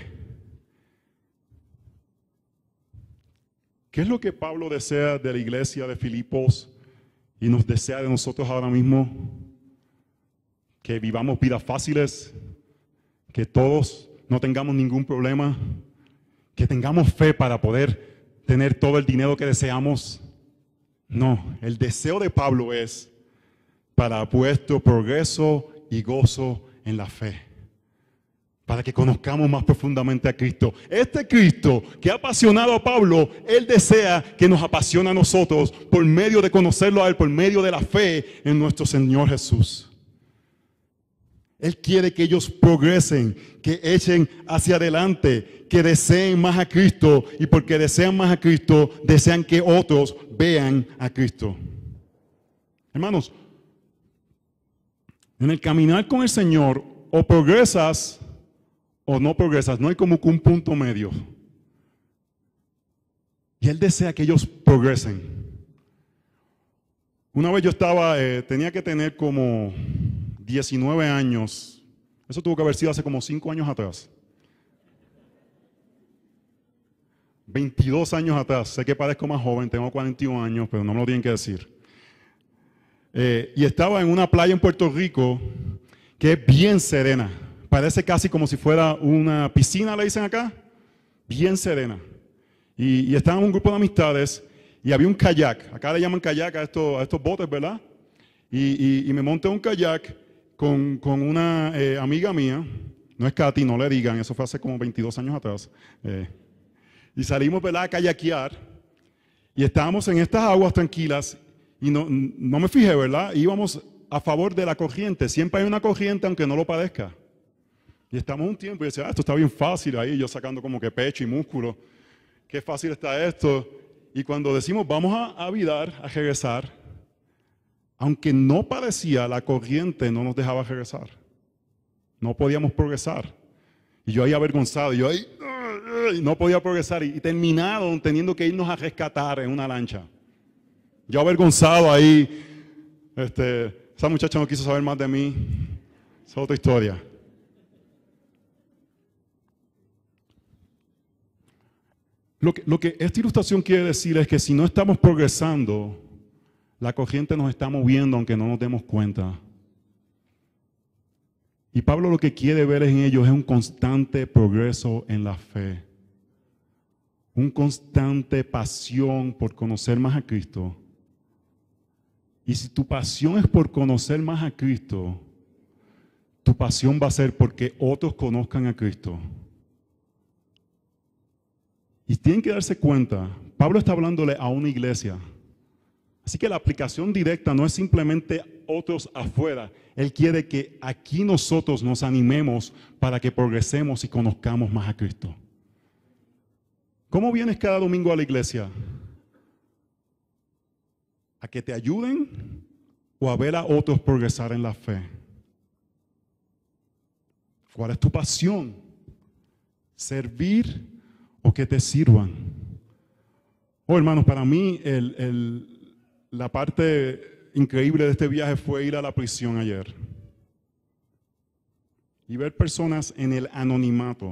¿Qué es lo que Pablo desea de la iglesia de Filipos y nos desea de nosotros ahora mismo? Que vivamos vidas fáciles, que todos no tengamos ningún problema, que tengamos fe para poder tener todo el dinero que deseamos. No, el deseo de Pablo es para vuestro progreso y gozo en la fe. Para que conozcamos más profundamente a Cristo. Este Cristo que ha apasionado a Pablo, Él desea que nos apasione a nosotros por medio de conocerlo a Él, por medio de la fe en nuestro Señor Jesús. Él quiere que ellos progresen, que echen hacia adelante, que deseen más a Cristo y porque desean más a Cristo, desean que otros vean a Cristo. Hermanos, en el caminar con el Señor o progresas o no progresas, no hay como que un punto medio. Y Él desea que ellos progresen. Una vez yo tenía que tener como 19 años. Eso tuvo que haber sido hace como 5 años atrás. 22 años atrás. Sé que parezco más joven, tengo 41 años, pero no me lo tienen que decir. Y estaba en una playa en Puerto Rico que es bien serena. Parece casi como si fuera una piscina, le dicen acá. Bien serena. Y estaba en un grupo de amistades y había un kayak. Acá le llaman kayak a estos botes, ¿verdad? Y me monté un kayak con una amiga mía no es Katy, no le digan, eso fue hace como 22 años atrás. Y salimos, ¿verdad?, a kayakear y estábamos en estas aguas tranquilas y no me fijé, ¿verdad? Íbamos a favor de la corriente, siempre hay una corriente aunque no lo parezca. Y estamos un tiempo y decía, esto está bien fácil, ahí yo sacando como que pecho y músculo, qué fácil está esto. Y cuando decimos vamos a virar, a regresar, aunque no parecía, la corriente no nos dejaba regresar. No podíamos progresar. Y yo ahí avergonzado, y yo ahí no podía progresar. Y terminaron teniendo que irnos a rescatar en una lancha. Yo avergonzado ahí. Esa muchacha no quiso saber más de mí. Esa es otra historia. Lo que esta ilustración quiere decir es que si no estamos progresando, la corriente nos está moviendo aunque no nos demos cuenta. Y Pablo lo que quiere ver en ellos es un constante progreso en la fe. Un constante pasión por conocer más a Cristo. Y si tu pasión es por conocer más a Cristo, tu pasión va a ser porque otros conozcan a Cristo. Y tienen que darse cuenta, Pablo está hablándole a una iglesia. Así que la aplicación directa no es simplemente otros afuera. Él quiere que aquí nosotros nos animemos para que progresemos y conozcamos más a Cristo. ¿Cómo vienes cada domingo a la iglesia? ¿A que te ayuden o a ver a otros progresar en la fe? ¿Cuál es tu pasión? ¿Servir o que te sirvan? Oh, hermanos, para mí la parte increíble de este viaje fue ir a la prisión ayer y ver personas en el anonimato.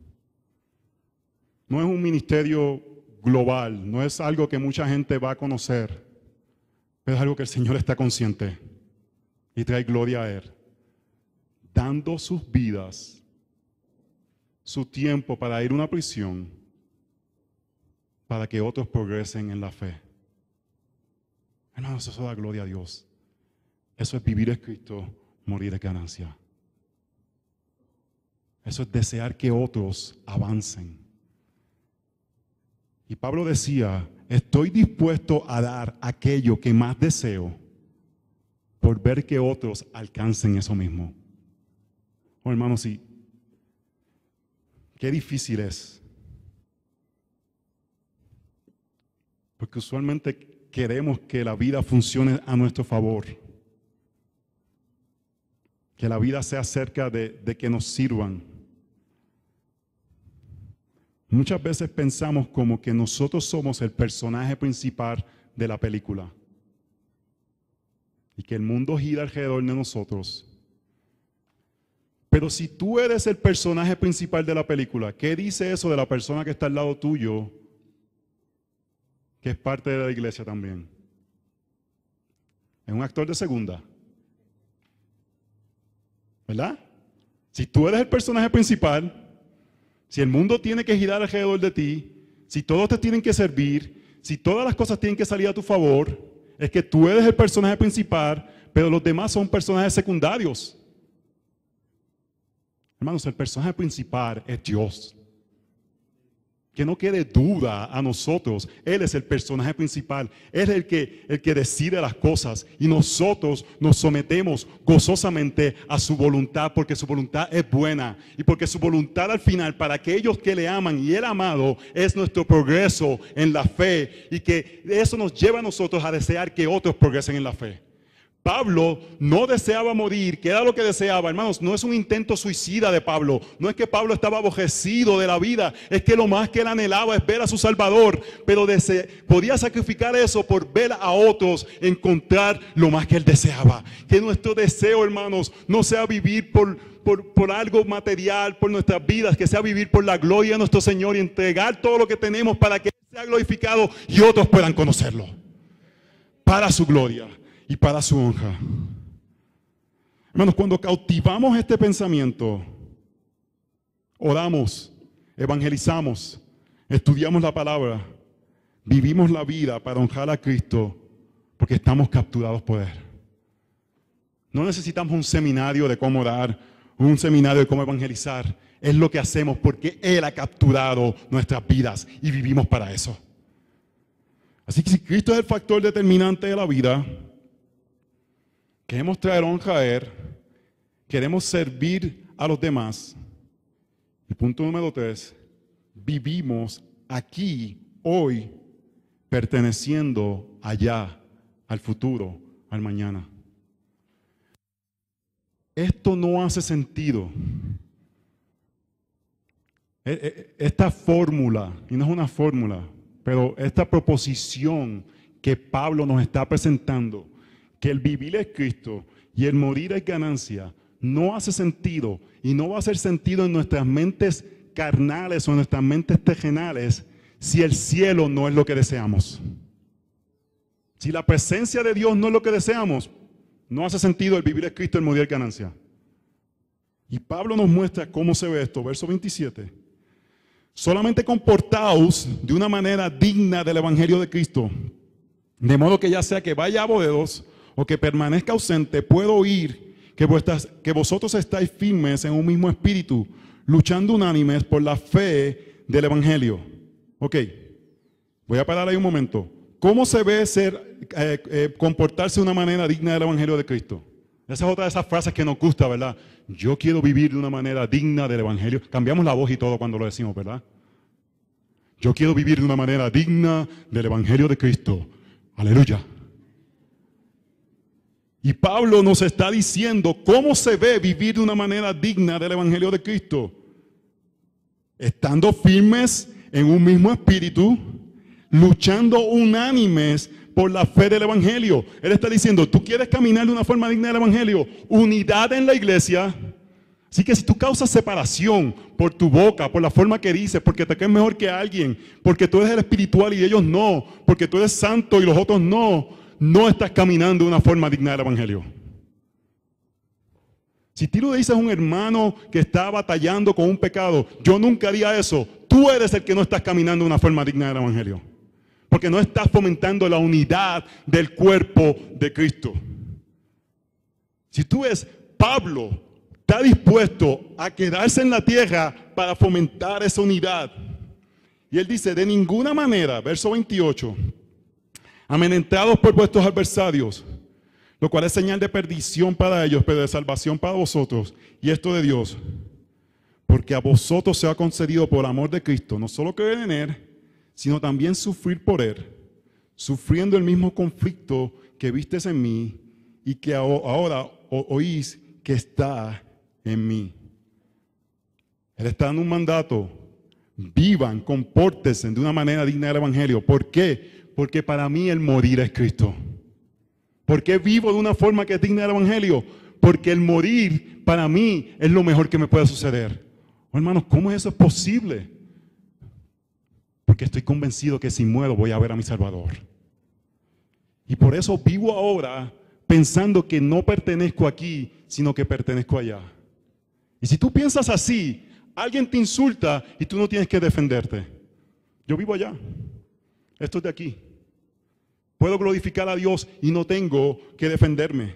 No es un ministerio global, no es algo que mucha gente va a conocer, pero es algo que el Señor está consciente y trae gloria a Él, dando sus vidas, su tiempo para ir a una prisión, para que otros progresen en la fe. Hermanos, eso da gloria a Dios. Eso es vivir en Cristo, morir de ganancia. Eso es desear que otros avancen. Y Pablo decía, estoy dispuesto a dar aquello que más deseo por ver que otros alcancen eso mismo. Oh, hermanos, sí. Qué difícil es. Porque usualmente queremos que la vida funcione a nuestro favor. Que la vida sea cerca de que nos sirvan. Muchas veces pensamos como que nosotros somos el personaje principal de la película. Y que el mundo gira alrededor de nosotros. Pero si tú eres el personaje principal de la película, ¿qué dice eso de la persona que está al lado tuyo, que es parte de la iglesia también? Es un actor de segunda, ¿verdad? Si tú eres el personaje principal, si el mundo tiene que girar alrededor de ti, si todos te tienen que servir, si todas las cosas tienen que salir a tu favor, es que tú eres el personaje principal, pero los demás son personajes secundarios. Hermanos, el personaje principal es Dios. Que no quede duda a nosotros. Él es el personaje principal. Él es el que decide las cosas. Y nosotros nos sometemos gozosamente a su voluntad, porque su voluntad es buena. Y porque su voluntad al final, para aquellos que le aman y el amado, es nuestro progreso en la fe. Y que eso nos lleva a nosotros a desear que otros progresen en la fe. Pablo no deseaba morir. ¿Qué era lo que deseaba? Hermanos, no es un intento suicida de Pablo. No es que Pablo estaba aborrecido de la vida. Es que lo más que él anhelaba es ver a su Salvador. Pero podía sacrificar eso por ver a otros encontrar lo más que él deseaba. Que nuestro deseo, hermanos, no sea vivir por algo material, por nuestras vidas. Que sea vivir por la gloria de nuestro Señor y entregar todo lo que tenemos para que Él sea glorificado y otros puedan conocerlo. Para su gloria y para su honra. Hermanos, cuando cautivamos este pensamiento, oramos, evangelizamos, estudiamos la palabra, vivimos la vida para honrar a Cristo, porque estamos capturados por Él. No necesitamos un seminario de cómo orar, un seminario de cómo evangelizar. Es lo que hacemos porque Él ha capturado nuestras vidas y vivimos para eso. Así que si Cristo es el factor determinante de la vida, queremos traer honra a Él, queremos servir a los demás. Y punto número 3, vivimos aquí, hoy, perteneciendo allá, al futuro, al mañana. Esto no hace sentido. Esta fórmula, y no es una fórmula, pero esta proposición que Pablo nos está presentando, que el vivir es Cristo y el morir es ganancia, no hace sentido y no va a hacer sentido en nuestras mentes carnales o en nuestras mentes terrenales si el cielo no es lo que deseamos. Si la presencia de Dios no es lo que deseamos, no hace sentido el vivir es Cristo y el morir es ganancia. Y Pablo nos muestra cómo se ve esto, verso 27. Solamente comportaos de una manera digna del Evangelio de Cristo, de modo que ya sea que vaya a boderos o que permanezca ausente, puedo oír que vosotros estáis firmes en un mismo espíritu, luchando unánimes por la fe del Evangelio. Ok, voy a parar ahí un momento. ¿Cómo se ve comportarse de una manera digna del Evangelio de Cristo? Esa es otra de esas frases que nos gusta, ¿verdad? Yo quiero vivir de una manera digna del Evangelio. Cambiamos la voz y todo cuando lo decimos, ¿verdad? Yo quiero vivir de una manera digna del Evangelio de Cristo. Aleluya. Y Pablo nos está diciendo cómo se ve vivir de una manera digna del Evangelio de Cristo. Estando firmes en un mismo espíritu, luchando unánimes por la fe del Evangelio. Él está diciendo, tú quieres caminar de una forma digna del Evangelio, unidad en la iglesia. Así que si tú causas separación por tu boca, por la forma que dices, porque te crees mejor que alguien, porque tú eres el espiritual y ellos no, porque tú eres santo y los otros no, no estás caminando de una forma digna del Evangelio. Si tú le dices a un hermano que está batallando con un pecado, yo nunca haría eso, tú eres el que no estás caminando de una forma digna del Evangelio. Porque no estás fomentando la unidad del cuerpo de Cristo. Si tú ves, Pablo está dispuesto a quedarse en la tierra para fomentar esa unidad. Y él dice, de ninguna manera, verso 28, amedrentados por vuestros adversarios, lo cual es señal de perdición para ellos, pero de salvación para vosotros, y esto de Dios, porque a vosotros se ha concedido por amor de Cristo, no solo creer en Él, sino también sufrir por Él, sufriendo el mismo conflicto que vistes en mí y que ahora oís que está en mí. Él está dando un mandato, vivan, compórtense de una manera digna del Evangelio. ¿Por qué? Porque para mí el morir es Cristo. ¿Por qué vivo de una forma que es digna del Evangelio? Porque el morir para mí es lo mejor que me puede suceder. Oh, hermanos, ¿cómo eso es posible? Porque estoy convencido que si muero voy a ver a mi Salvador. Y por eso vivo ahora pensando que no pertenezco aquí, sino que pertenezco allá. Y si tú piensas así, alguien te insulta y tú no tienes que defenderte. Yo vivo allá. Esto es de aquí. Puedo glorificar a Dios y no tengo que defenderme.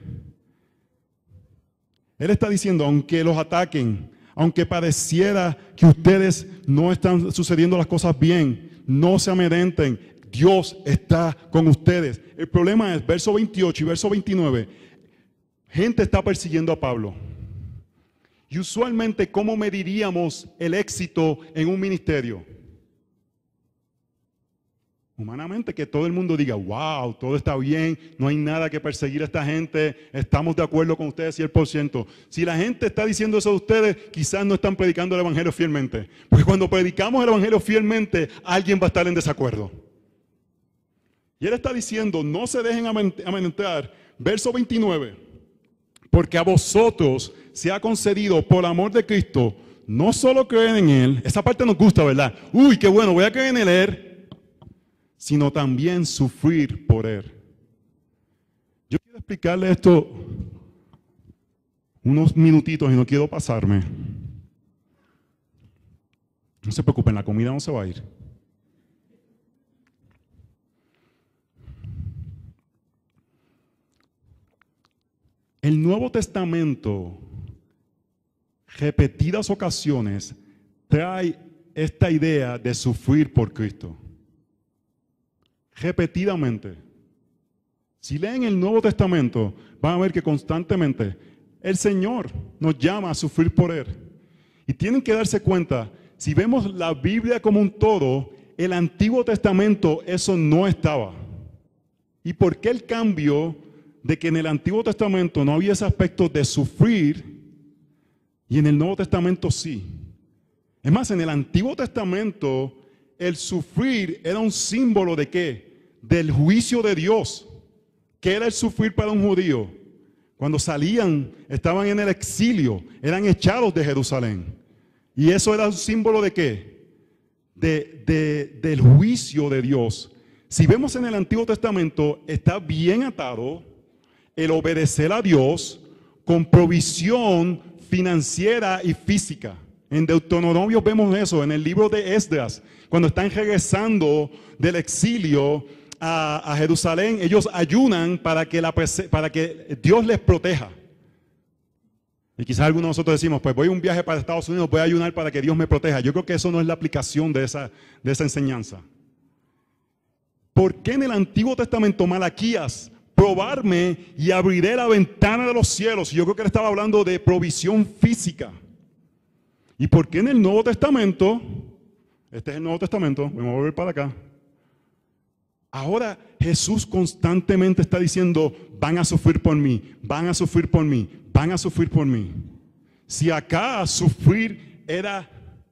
Él está diciendo, aunque los ataquen, aunque pareciera que ustedes no están sucediendo las cosas bien, no se amedrenten, Dios está con ustedes. El problema es, verso 28 y verso 29, gente está persiguiendo a Pablo. Y usualmente, ¿cómo mediríamos el éxito en un ministerio? Humanamente, que todo el mundo diga, wow, todo está bien, no hay nada que perseguir a esta gente, estamos de acuerdo con ustedes 100%. Si la gente está diciendo eso de ustedes, quizás no están predicando el Evangelio fielmente. Porque cuando predicamos el Evangelio fielmente, alguien va a estar en desacuerdo. Y él está diciendo, no se dejen amedrentar. Verso 29, porque a vosotros se ha concedido por amor de Cristo, no solo creer en Él, esa parte nos gusta, ¿verdad? Uy, qué bueno, voy a creer en Él, sino también sufrir por Él. Yo quiero explicarle esto unos minutitos y no quiero pasarme. No se preocupen, la comida no se va a ir. El Nuevo Testamento repetidas ocasiones trae esta idea de sufrir por Cristo. Repetidamente. Si leen el Nuevo Testamento, van a ver que constantemente el Señor nos llama a sufrir por Él. Y tienen que darse cuenta, si vemos la Biblia como un todo, el Antiguo Testamento eso no estaba. ¿Y por qué el cambio de que en el Antiguo Testamento no había ese aspecto de sufrir y en el Nuevo Testamento sí? Es más, en el Antiguo Testamento el sufrir era un símbolo ¿de qué? Del juicio de Dios. ¿Qué era el sufrir para un judío? Cuando salían, estaban en el exilio, eran echados de Jerusalén. Y eso era un símbolo ¿de qué? Del juicio de Dios. Si vemos en el Antiguo Testamento, está bien atado el obedecer a Dios con provisión financiera y física. En Deuteronomio vemos eso, en el libro de Esdras, cuando están regresando del exilio a Jerusalén, ellos ayunan para que Dios les proteja. Y quizás algunos de nosotros decimos, pues voy a un viaje para Estados Unidos, voy a ayunar para que Dios me proteja. Yo creo que eso no es la aplicación de esa enseñanza. ¿Por qué en el Antiguo Testamento Malaquías, probarme y abriré la ventana de los cielos? Yo creo que él estaba hablando de provisión física. ¿Y por qué en el Nuevo Testamento, este es el Nuevo Testamento, vamos a volver para acá, ahora Jesús constantemente está diciendo, van a sufrir por mí, van a sufrir por mí, van a sufrir por mí. Si acá sufrir era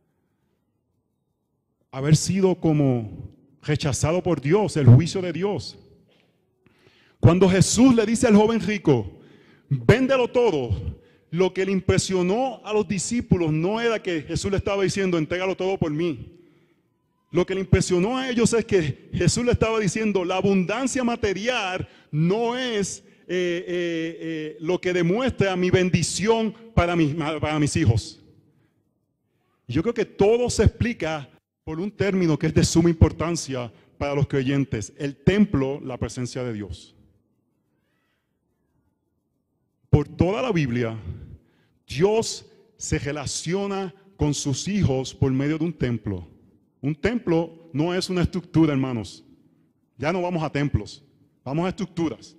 haber sido como rechazado por Dios, el juicio de Dios. Cuando Jesús le dice al joven rico, véndelo todo, lo que le impresionó a los discípulos no era que Jesús le estaba diciendo, entrégalo todo por mí. Lo que le impresionó a ellos es que Jesús le estaba diciendo, la abundancia material no es lo que demuestra mi bendición para mis hijos. Y yo creo que todo se explica por un término que es de suma importancia para los creyentes. El templo, la presencia de Dios. Por toda la Biblia, Dios se relaciona con sus hijos por medio de un templo. Un templo no es una estructura, hermanos. Ya no vamos a templos, vamos a estructuras.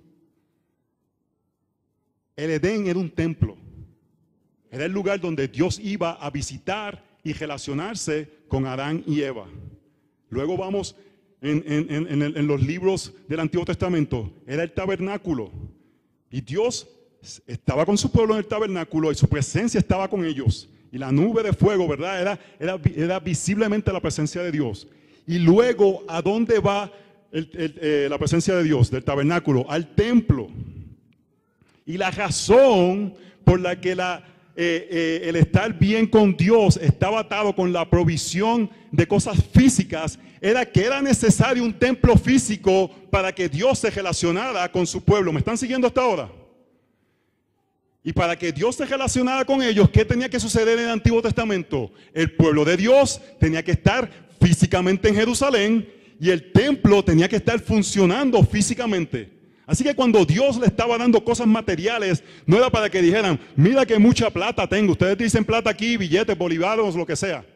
El Edén era un templo. Era el lugar donde Dios iba a visitar y relacionarse con Adán y Eva. Luego vamos en los libros del Antiguo Testamento. Era el tabernáculo. Y Dios estaba con su pueblo en el tabernáculo y su presencia estaba con ellos. Y la nube de fuego, ¿verdad? Era visiblemente la presencia de Dios. Y luego, ¿a dónde va la presencia de Dios? Del tabernáculo, al templo. Y la razón por la que el estar bien con Dios estaba atado con la provisión de cosas físicas era que era necesario un templo físico para que Dios se relacionara con su pueblo. ¿Me están siguiendo hasta ahora? Y para que Dios se relacionara con ellos, ¿qué tenía que suceder en el Antiguo Testamento? El pueblo de Dios tenía que estar físicamente en Jerusalén y el templo tenía que estar funcionando físicamente. Así que cuando Dios le estaba dando cosas materiales, no era para que dijeran, mira que mucha plata tengo. Ustedes dicen plata aquí, billetes, bolívares, lo que sea.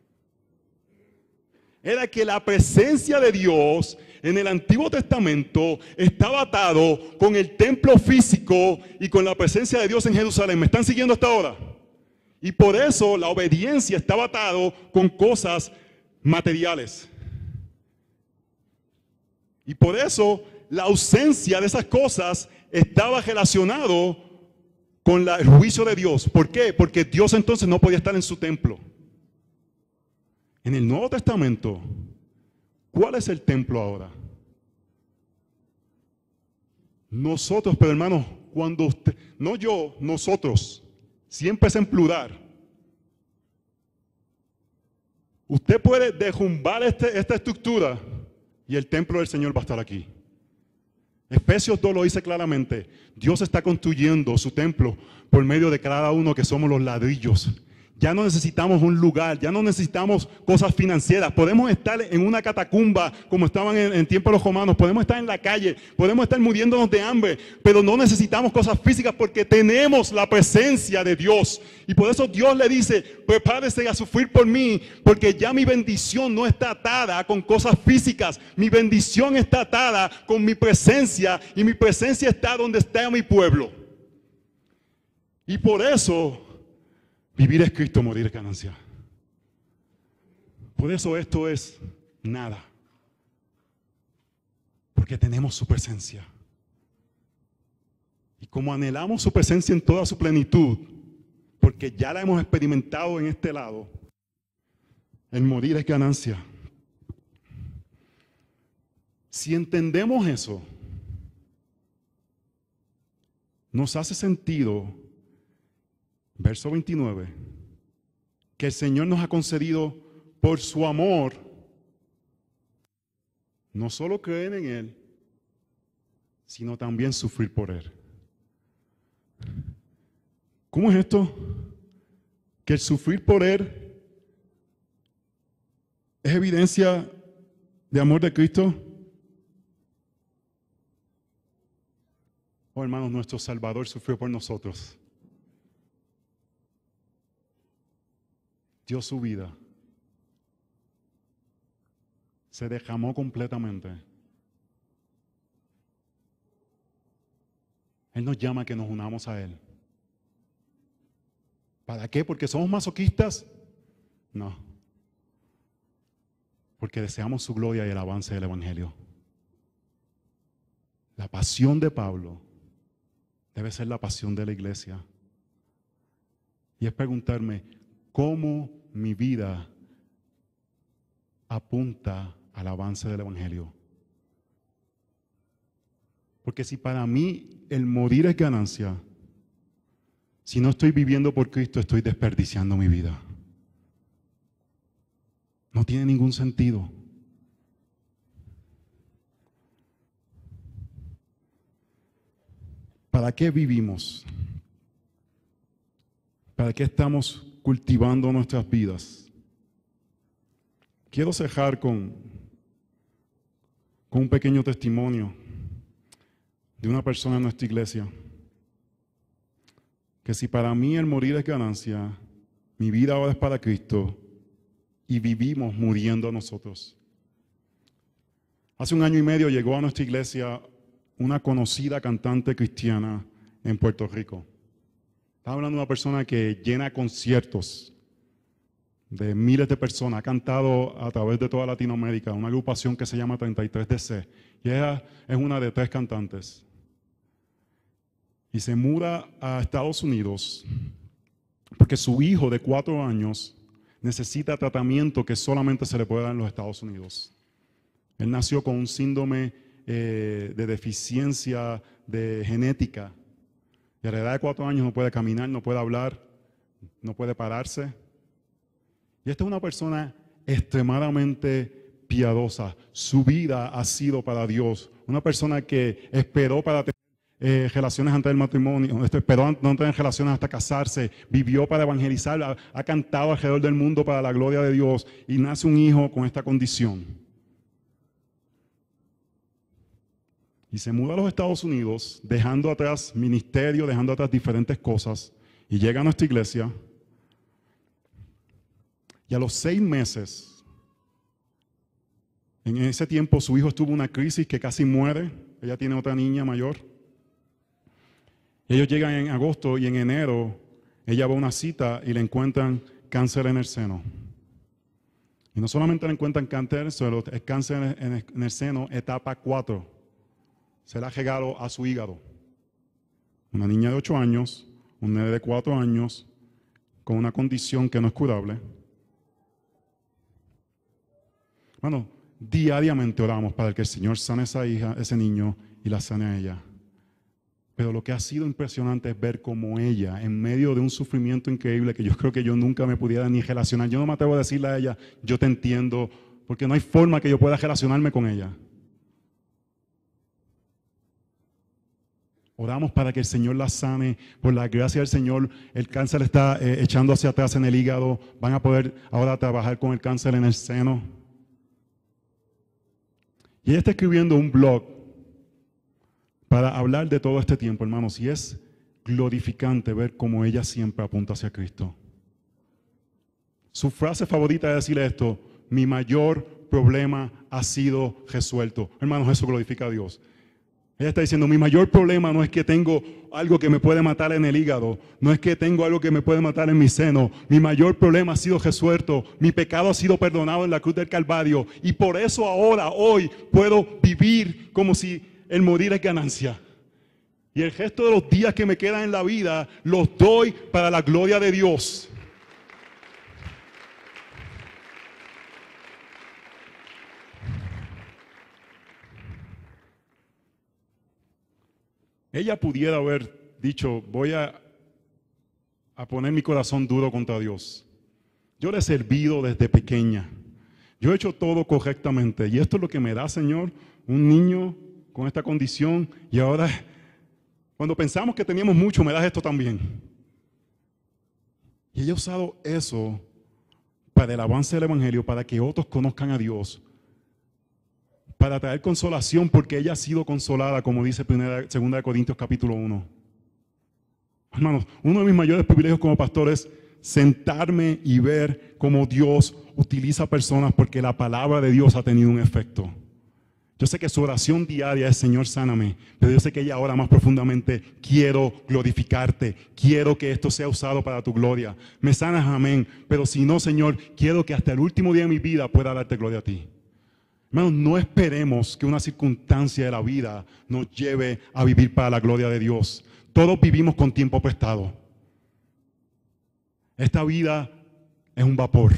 Era que la presencia de Dios en el Antiguo Testamento estaba atado con el templo físico y con la presencia de Dios en Jerusalén. ¿Me están siguiendo hasta ahora? Y por eso la obediencia estaba atado con cosas materiales. Y por eso la ausencia de esas cosas estaba relacionado con el juicio de Dios. ¿Por qué? Porque Dios entonces no podía estar en su templo. En el Nuevo Testamento, ¿cuál es el templo ahora? Nosotros, pero hermanos, cuando usted, no yo, nosotros, siempre es en plural. Usted puede derrumbar esta estructura y el templo del Señor va a estar aquí. Efesios 2 lo dice claramente. Dios está construyendo su templo por medio de cada uno que somos los ladrillos. Ya no necesitamos un lugar, ya no necesitamos cosas financieras. Podemos estar en una catacumba como estaban en tiempo de los romanos. Podemos estar en la calle, podemos estar muriéndonos de hambre, pero no necesitamos cosas físicas porque tenemos la presencia de Dios. Y por eso Dios le dice, prepárese a sufrir por mí, porque ya mi bendición no está atada con cosas físicas. Mi bendición está atada con mi presencia, y mi presencia está donde está mi pueblo. Y por eso vivir es Cristo, morir es ganancia. Por eso esto es nada. Porque tenemos su presencia. Y como anhelamos su presencia en toda su plenitud, porque ya la hemos experimentado en este lado, el morir es ganancia. Si entendemos eso, nos hace sentido, verso 29, que el Señor nos ha concedido por su amor, no solo creer en Él, sino también sufrir por Él. ¿Cómo es esto? Que el sufrir por Él es evidencia de amor de Cristo. Oh, hermanos, nuestro Salvador sufrió por nosotros. Dio su vida. Se derramó completamente. Él nos llama a que nos unamos a Él. ¿Para qué? ¿Porque somos masoquistas? No. Porque deseamos su gloria y el avance del Evangelio. La pasión de Pablo debe ser la pasión de la iglesia. Y es preguntarme, ¿cómo mi vida apunta al avance del Evangelio? Porque si para mí el morir es ganancia, si no estoy viviendo por Cristo, estoy desperdiciando mi vida. No tiene ningún sentido. ¿Para qué vivimos? ¿Para qué estamos cultivando nuestras vidas? Quiero cerrar con un pequeño testimonio de una persona en nuestra iglesia. Que si para mí el morir es ganancia, mi vida ahora es para Cristo y vivimos muriendo a nosotros. Hace 1 año y medio llegó a nuestra iglesia una conocida cantante cristiana en Puerto Rico. Estaba hablando de una persona que llena conciertos de miles de personas. Ha cantado a través de toda Latinoamérica, una agrupación que se llama 33DC. Y ella es una de 3 cantantes. Y se muda a Estados Unidos porque su hijo de 4 años necesita tratamiento que solamente se le puede dar en los Estados Unidos. Él nació con un síndrome de deficiencia de genética. Y a la edad de 4 años no puede caminar, no puede hablar, no puede pararse. Y esta es una persona extremadamente piadosa. Su vida ha sido para Dios. Una persona que esperó para tener relaciones antes del matrimonio, esperó no tener relaciones hasta casarse, vivió para evangelizar, ha cantado alrededor del mundo para la gloria de Dios y nace un hijo con esta condición. Y se muda a los Estados Unidos, dejando atrás ministerio, dejando atrás diferentes cosas, y llega a nuestra iglesia. Y a los 6 meses, en ese tiempo su hijo tuvo una crisis que casi muere. Ella tiene otra niña mayor. Ellos llegan en agosto y en enero ella va a una cita y le encuentran cáncer en el seno. Y no solamente le encuentran cáncer, sino es cáncer en el seno etapa 4. Se la regaló a su hígado. Una niña de 8 años, un nene de 4 años, con una condición que no es curable. Bueno, diariamente oramos para que el Señor sane a esa hija, ese niño, y la sane a ella. Pero lo que ha sido impresionante es ver cómo ella, en medio de un sufrimiento increíble que yo creo que yo nunca me pudiera ni relacionar, yo no me atrevo a decirle a ella, yo te entiendo, porque no hay forma que yo pueda relacionarme con ella. Oramos para que el Señor la sane. Por la gracia del Señor, el cáncer está echando hacia atrás en el hígado. Van a poder ahora trabajar con el cáncer en el seno. Y ella está escribiendo un blog para hablar de todo este tiempo, hermanos. Y es glorificante ver cómo ella siempre apunta hacia Cristo. Su frase favorita es decir esto: mi mayor problema ha sido resuelto. Hermanos, eso glorifica a Dios. Ella está diciendo, mi mayor problema no es que tengo algo que me puede matar en el hígado, no es que tengo algo que me puede matar en mi seno. Mi mayor problema ha sido resuelto, mi pecado ha sido perdonado en la cruz del Calvario, y por eso ahora, hoy, puedo vivir como si el morir es ganancia. Y el resto de los días que me quedan en la vida los doy para la gloria de Dios. Ella pudiera haber dicho, voy a poner mi corazón duro contra Dios. Yo le he servido desde pequeña. Yo he hecho todo correctamente. Y esto es lo que me da, Señor, un niño con esta condición. Y ahora, cuando pensamos que teníamos mucho, me das esto también. Y ella ha usado eso para el avance del Evangelio, para que otros conozcan a Dios, para traer consolación, porque ella ha sido consolada, como dice 2 Corintios capítulo 1. Hermanos, uno de mis mayores privilegios como pastor es sentarme y ver cómo Dios utiliza personas, porque la palabra de Dios ha tenido un efecto. Yo sé que su oración diaria es, Señor, sáname, pero yo sé que ella ahora más profundamente, quiero glorificarte, quiero que esto sea usado para tu gloria. Me sanas, amén, pero si no, Señor, quiero que hasta el último día de mi vida pueda darte gloria a ti. Hermanos, no esperemos que una circunstancia de la vida nos lleve a vivir para la gloria de Dios. Todos vivimos con tiempo prestado. Esta vida es un vapor.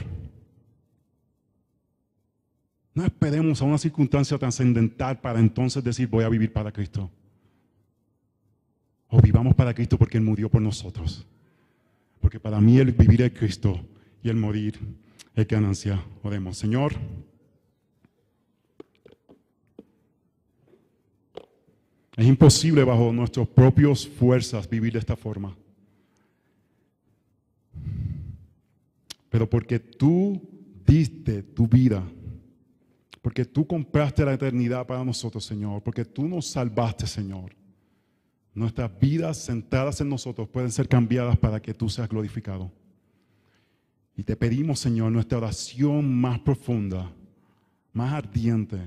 No esperemos a una circunstancia trascendental para entonces decir voy a vivir para Cristo. O vivamos para Cristo porque Él murió por nosotros. Porque para mí el vivir es Cristo y el morir es ganancia. Oremos. Señor, es imposible bajo nuestras propias fuerzas vivir de esta forma. Pero porque tú diste tu vida, porque tú compraste la eternidad para nosotros, Señor, porque tú nos salvaste, Señor, nuestras vidas centradas en nosotros pueden ser cambiadas para que tú seas glorificado. Y te pedimos, Señor, nuestra oración más profunda, más ardiente,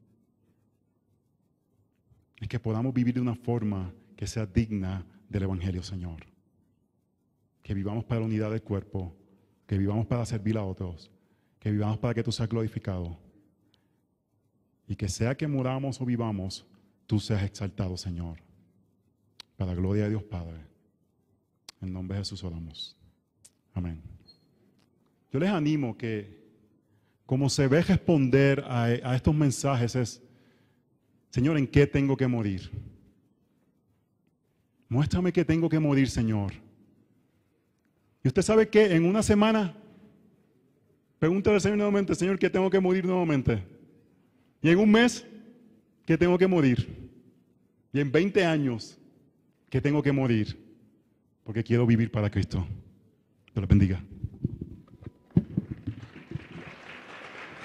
es que podamos vivir de una forma que sea digna del Evangelio, Señor. Que vivamos para la unidad del cuerpo, que vivamos para servir a otros, que vivamos para que tú seas glorificado. Y que sea que moramos o vivamos, tú seas exaltado, Señor. Para la gloria de Dios Padre. En nombre de Jesús oramos. Amén. Yo les animo que, como se ve responder a estos mensajes, es: Señor, ¿en qué tengo que morir? Muéstrame que tengo que morir, Señor. Y usted sabe que en una semana, pregúntale al Señor nuevamente: Señor, ¿qué tengo que morir nuevamente? Y en un mes, ¿qué tengo que morir? Y en 20 años, ¿qué tengo que morir? Porque quiero vivir para Cristo. Dios los bendiga.